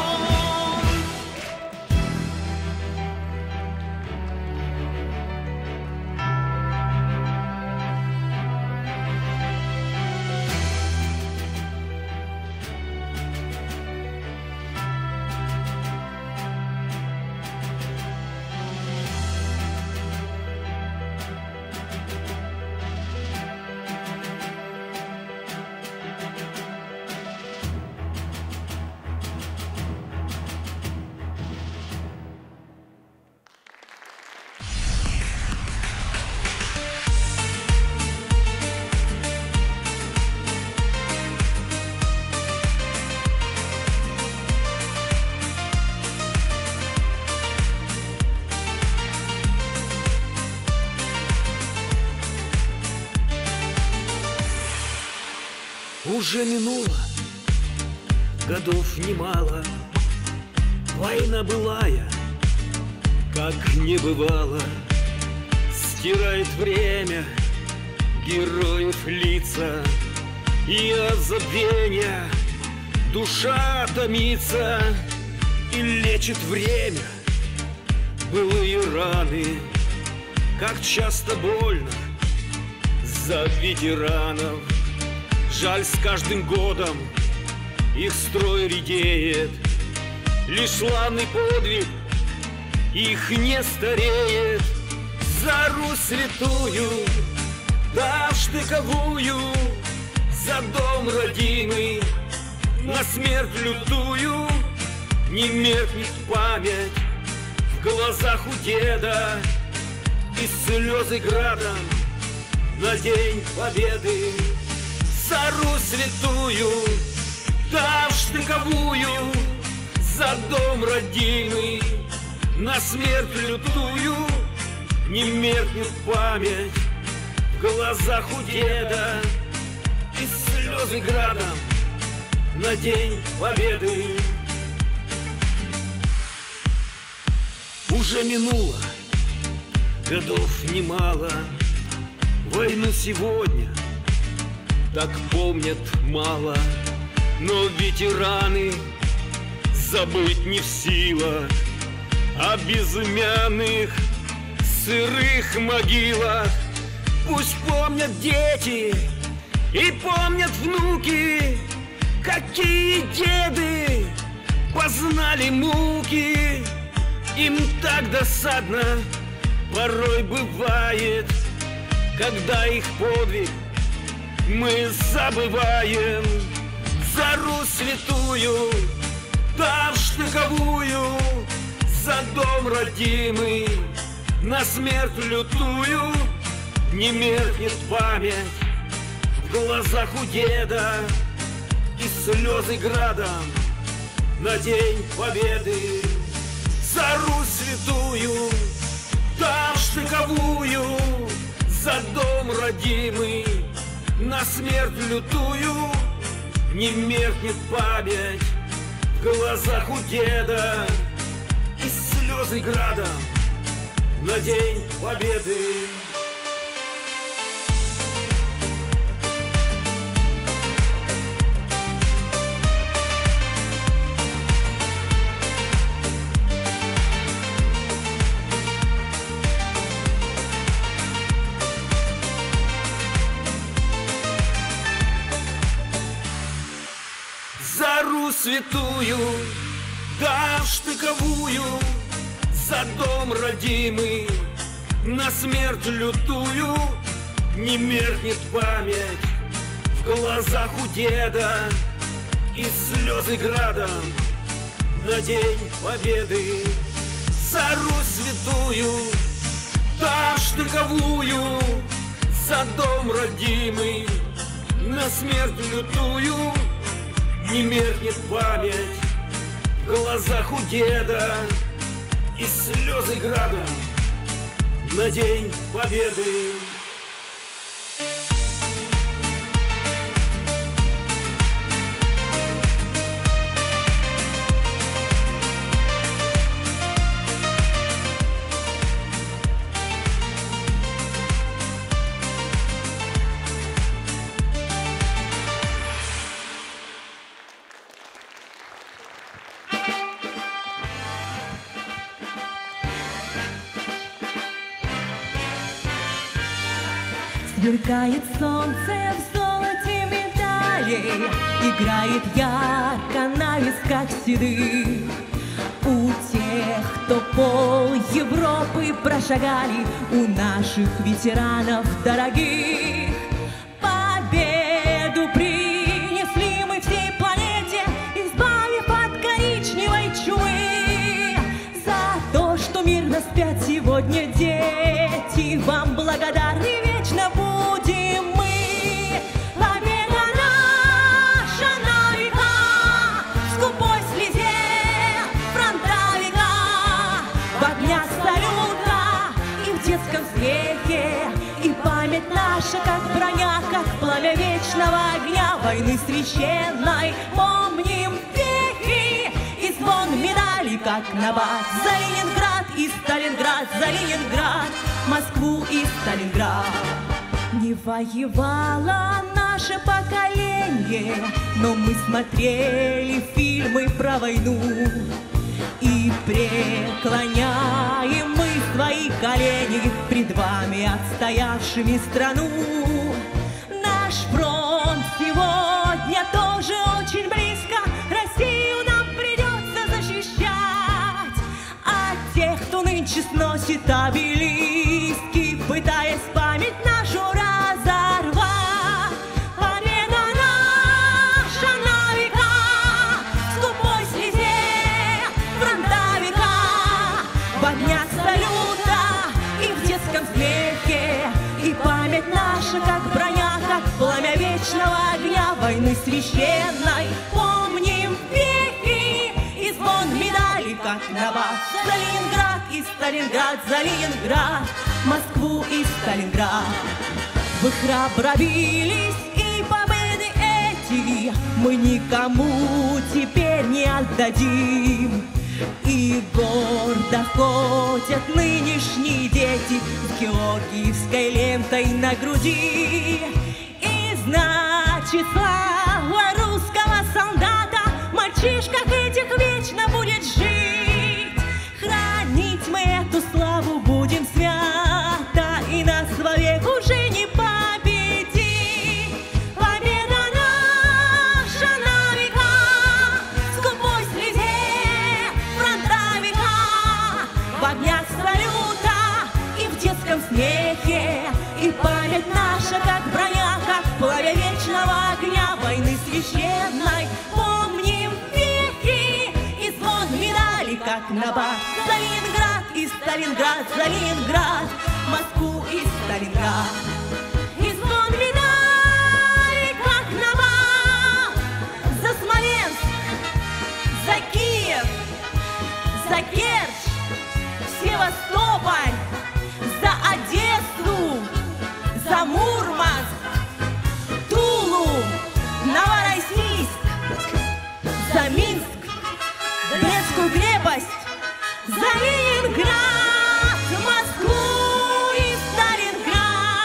Уже минуло годов немало, война былая, как не бывало, стирает время героев лица, и от забвения душа томится, и лечит время былые раны. Как часто больно за ветеранов. Жаль, с каждым годом их строй редеет. Лишь славный подвиг их не стареет. За Русь святую, дав штыковую, за дом родимый, на смерть лютую, не меркнет память в глазах у деда, и слезы градом на день победы. За Русь святую, дав штыковую за дом родимый, на смерть лютую не меркнет память в глазах у деда, и слезы градом на День Победы. Уже минуло годов немало, войну сегодня так помнят мало, но ветераны забыть не в силах, о безымянных сырых могилах. Пусть помнят дети и помнят внуки, какие деды познали муки. Им так досадно порой бывает, когда их подвиг мы забываем. За Русь святую, дав штыковую за дом родимый, на смерть лютую не меркнет память в глазах у деда, и слезы градом на День Победы. За Русь святую, дав штыковую за дом родимый, на смерть лютую не меркнет память в глазах у деда, и слезы градом на День Победы. За Русь святую, дав штыковую за дом родимый, на смерть лютую не меркнет память в глазах у деда, и слезы градом на День Победы. За Русь святую, дав штыковую за дом родимый, на смерть лютую не меркнет память в глазах у деда, и слезы градом на День Победы. Сверкает солнце в золоте медалей, играет ярко на висках седых. У тех, кто пол Европы прошагали, у наших ветеранов дорогих, победу принесли мы всей планете, избавив от коричневой чумы. За то, что мирно спят сегодня дети, вам благодарны вечно будем мы. Победа наша на века, в скупой слезе фронтовика, в огнях салюта и в детском смехе. И память наша, как броня, как пламя вечного огня войны священной. Помним вехи и звон медали, как набат. За Ленинград и Сталинград, за Ленинград, Москву и Сталинград. Не воевало наше поколение, но мы смотрели фильмы про войну. И преклоняем мы свои колени пред вами, отстоявшими страну. Наш фронт сегодня тоже очень близко, Россию нам придется защищать. А тех, кто нынче сносит обелиски, пытаясь память нашу разорвать. Победа наша на века, в скупой слезе фронтовика, в огнях салюта и в детском смехе. И память наша, как броня, как пламя вечного огня войны священной. как набат. За Ленинград и Сталинград, за Ленинград, Москву и Сталинград. Вы храбро бились, и победы эти мы никому теперь не отдадим. И гордо ходят нынешние дети с георгиевской лентой на груди. И значит, слава русского солдата в мальчишках этих вечно будет жить. Хранить мы эту славу будем свято, и нас вовек уже не победить. Победа наша на века, скупой слезе фронта века, в огнях салюта и в детском смехе. И память наша, как броня, как пламя вечного огня войны священной. Помним веки и звон медали, как набат. За Ленинград и Сталинград, за Ленинград, Москву и Сталинград. И звон медали, как набат. За Смоленск, за Киев, за Керчь, Севастополь, за Одессу, за Мурманск, Тулу, Новороссийск, за Минск, Брестскую крепость, за Ленинград, Москву и Сталинград.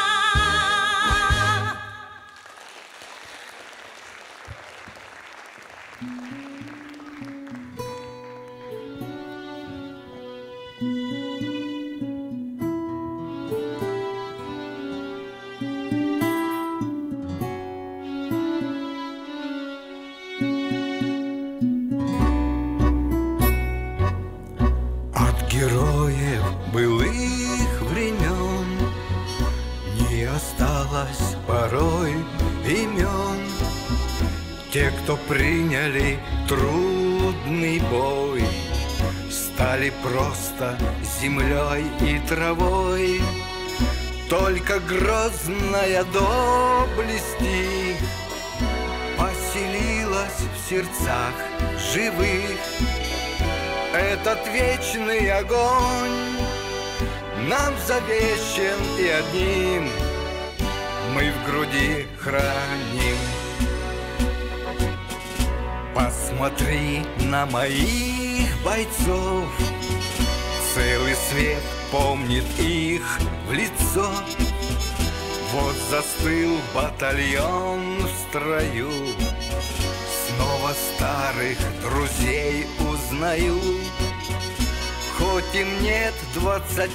Героев былых времен не осталось порой имен. Те, кто приняли трудный бой, стали просто землей и травой. Только грозная доблесть их поселилась в сердцах живых. Этот вечный огонь нам завещен, и одним мы в груди храним. Посмотри на моих бойцов, целый свет помнит их в лицо. Вот застыл батальон в строю, снова старых друзей узнаю. Хоть им нет 25,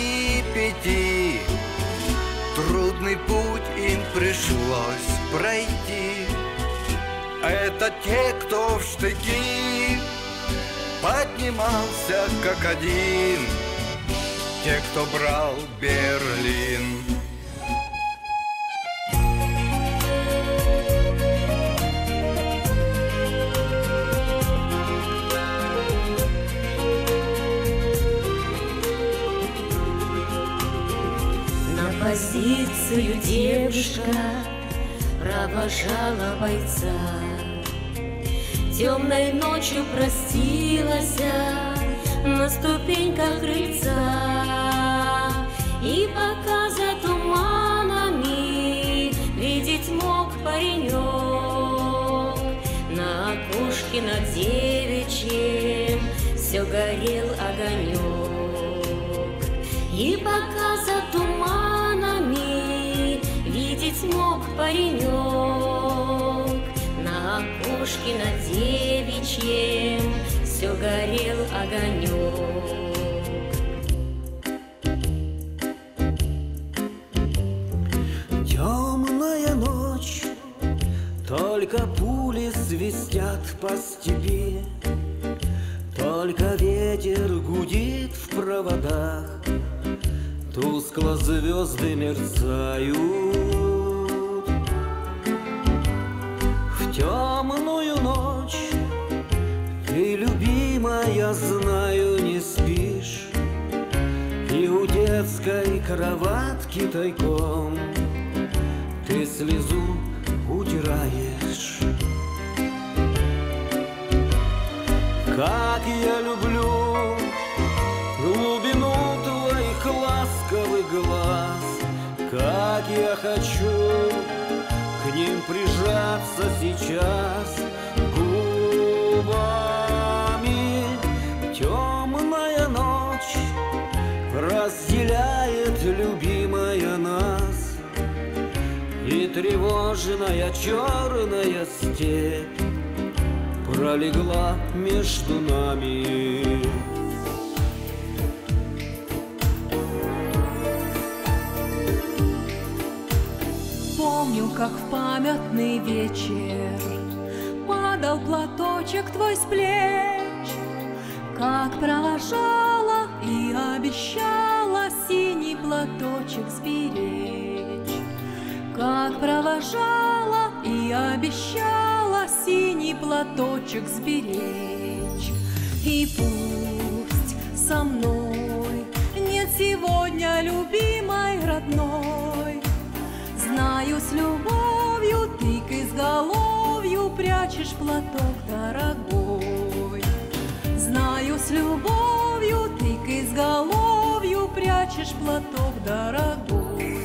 трудный путь им пришлось пройти. Это те, кто в штыки поднимался как один, те, кто брал Берлин. Позицию девушка провожала бойца, темной ночью простилась на ступеньках крыльца. И пока за туманами видеть мог паренек, на окошке над девичьим все горел огонек. И пока за туманами видеть мог паренек, на окошке над девичьим все горел огонек. Темная ночь, только пули свистят по степи, только ветер гудит в проводах, тускло звезды мерцают. В темную ночь ты, любимая, знаю, не спишь, и у детской кроватки тайком ты слезу утираешь. как я люблю глубину твоих ласковых глаз, как я хочу к ним прижаться сейчас губами. Темная ночь разделяет, любимая, нас, и тревожная черная степь пролегла между нами. Помню, как в памятный вечер падал платочек твой с плеч, как провожала и обещала синий платочек сберечь, как провожала и обещала синий платочек сберечь. И пусть со мной нет сегодня любимой родной, знаю, с любовью ты к изголовью прячешь платок дорогой. Знаю, с любовью ты к изголовью прячешь платок дорогой.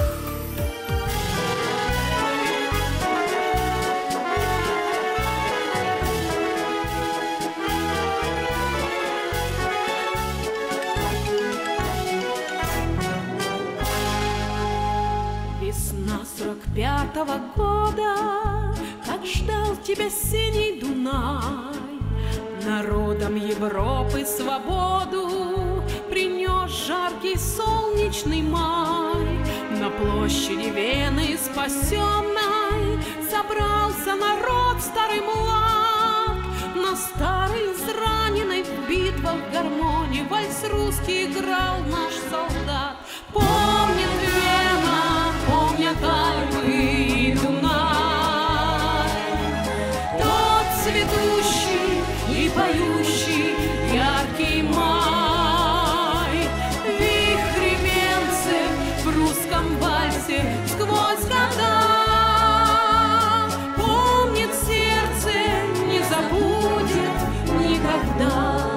Весна 45-го года, как ждал тебя синий Дунай, народам Европы свободу принес жаркий солнечный май. На площади Вены спасенной собрался народ старый млад, на старой израненной в битвах гармонии вальс русский играл наш солдат. Помнит Вена, помнят Альпы и Дунай, тот цветущий и поющий яркий май, вихри венцев в русском вальсе сквозь года. Помнит сердце, не забудет никогда.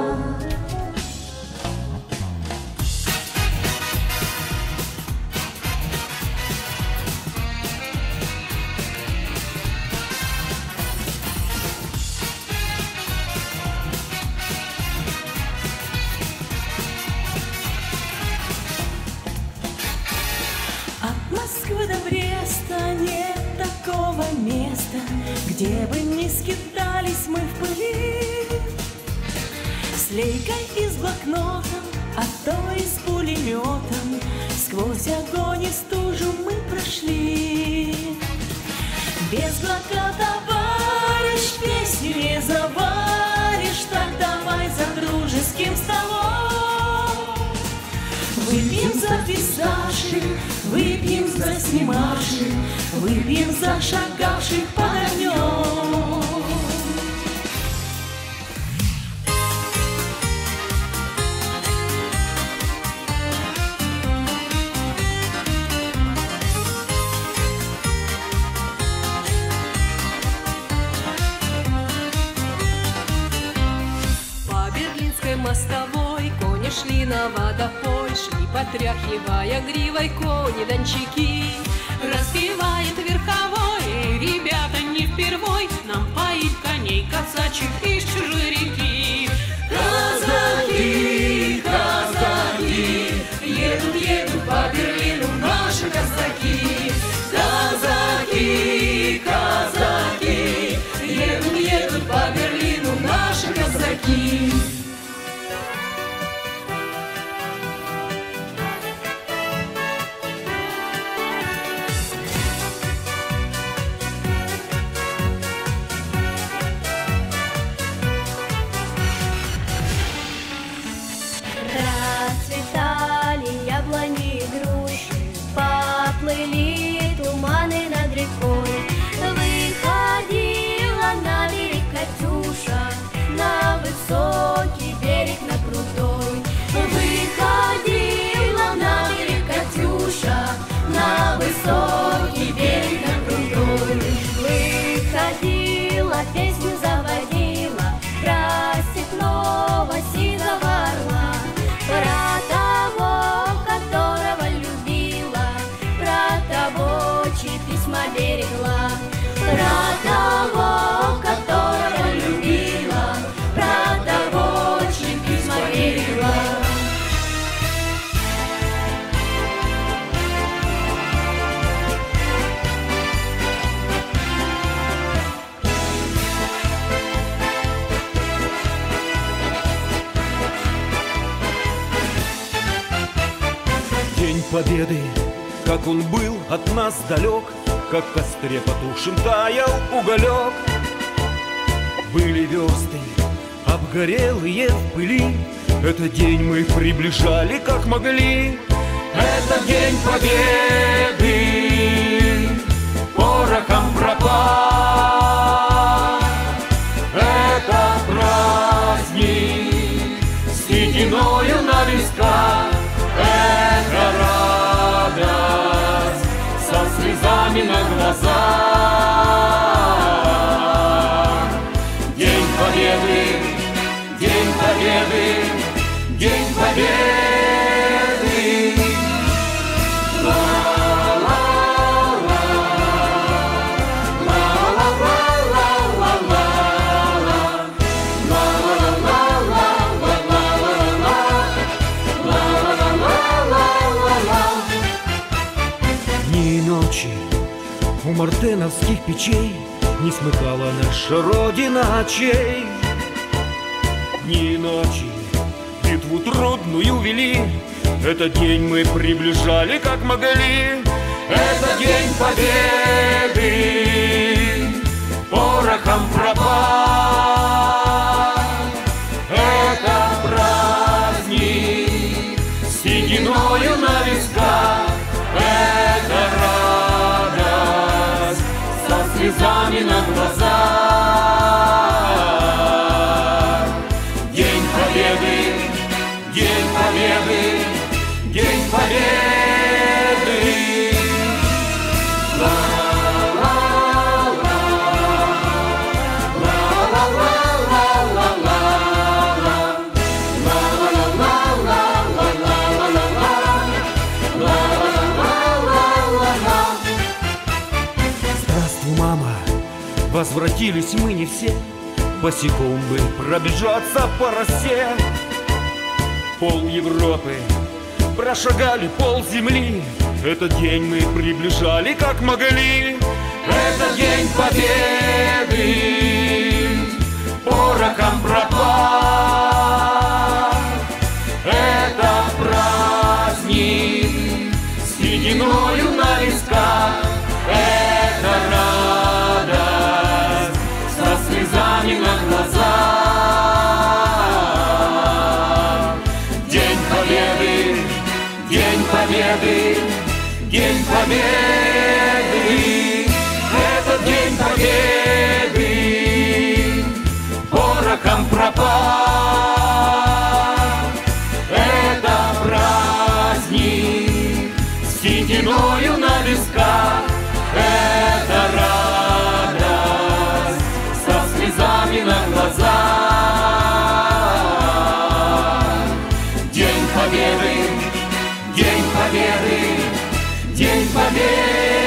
Москвы до Бреста нет такого места, где бы не скитались мы в пыли, с лейкой и с блокнотом, а то и с пулеметом. Сквозь огонь и стужу мы прошли. Без блока, товарищ, песню не заваришь, так давай за дружеским столом. Выпьем за писавших, выпьем за снимавших, выпьем за шагавших под огнем. По Берлинской мостовой кони шли на водопой, шли потряхивая гривой кони-дончаки. Распевает верховой, ребята, не впервой нам поить коней казачьих из чужой реки. Казаки, казаки, едут, едут по Берлину наши казаки. Казаки, казаки, едут, едут по Берлину наши казаки. Расцветали яблони и груши, поплыли туманы над рекой. Выходила на берег Катюша, на высокий берег, на крутой. Выходила на берег Катюша, на высокий берег, на крутой. Выходила, песню заводила, красит ночи письма берегла. Про того, которого любила, про того, чьи письма берегла. День Победы, как он был от нас далек, как в костре потухшим таял уголек. Были версты, обгорелые в пыли, этот день мы приближали как могли. Это день Победы, порохом пропах. Это праздник с сединою на висках. Это радость со слезами на глазах. День Победы, День Победы, День Победы. У мартеновских печей не смыкала наша Родина очей. Дни и ночи битву трудную вели, этот день мы приближали как могли. Это день Победы, порохом пропах. Это праздник с сединою на висках. Это радость со слезами на глазах. День Победы, День Победы, День Победы. Возвратились мы не все, босиком бы пробежаться по росе. Пол Европы прошагали, пол земли, этот день мы приближали как могли. Это день Победы, порохом пропах. Это праздник с сединою на висках. Это радость со слезами на глазах. День Победы, День Победы, День Победы. Это День Победы, порохом пропах. Это праздник с сединою на висках. Это радость со слезами на глазах. День Победы, День Победы, День Победы.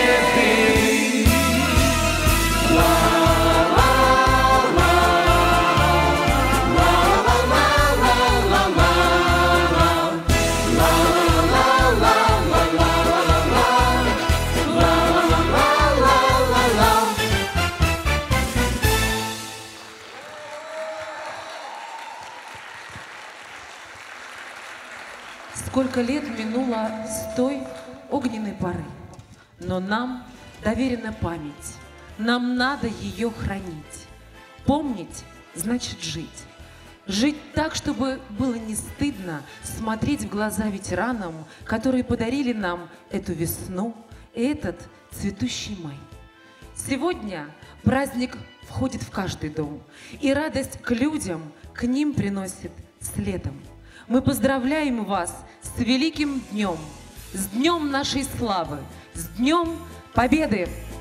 Сколько лет минуло с той огненной поры, но нам доверена память, нам надо ее хранить. Помнить значит жить. Жить так, чтобы было не стыдно смотреть в глаза ветеранам, которые подарили нам эту весну и этот цветущий май. Сегодня праздник входит в каждый дом, и радость к людям к ним приносит следом. Мы поздравляем вас с великим днем, с днем нашей славы, с Днем Победы!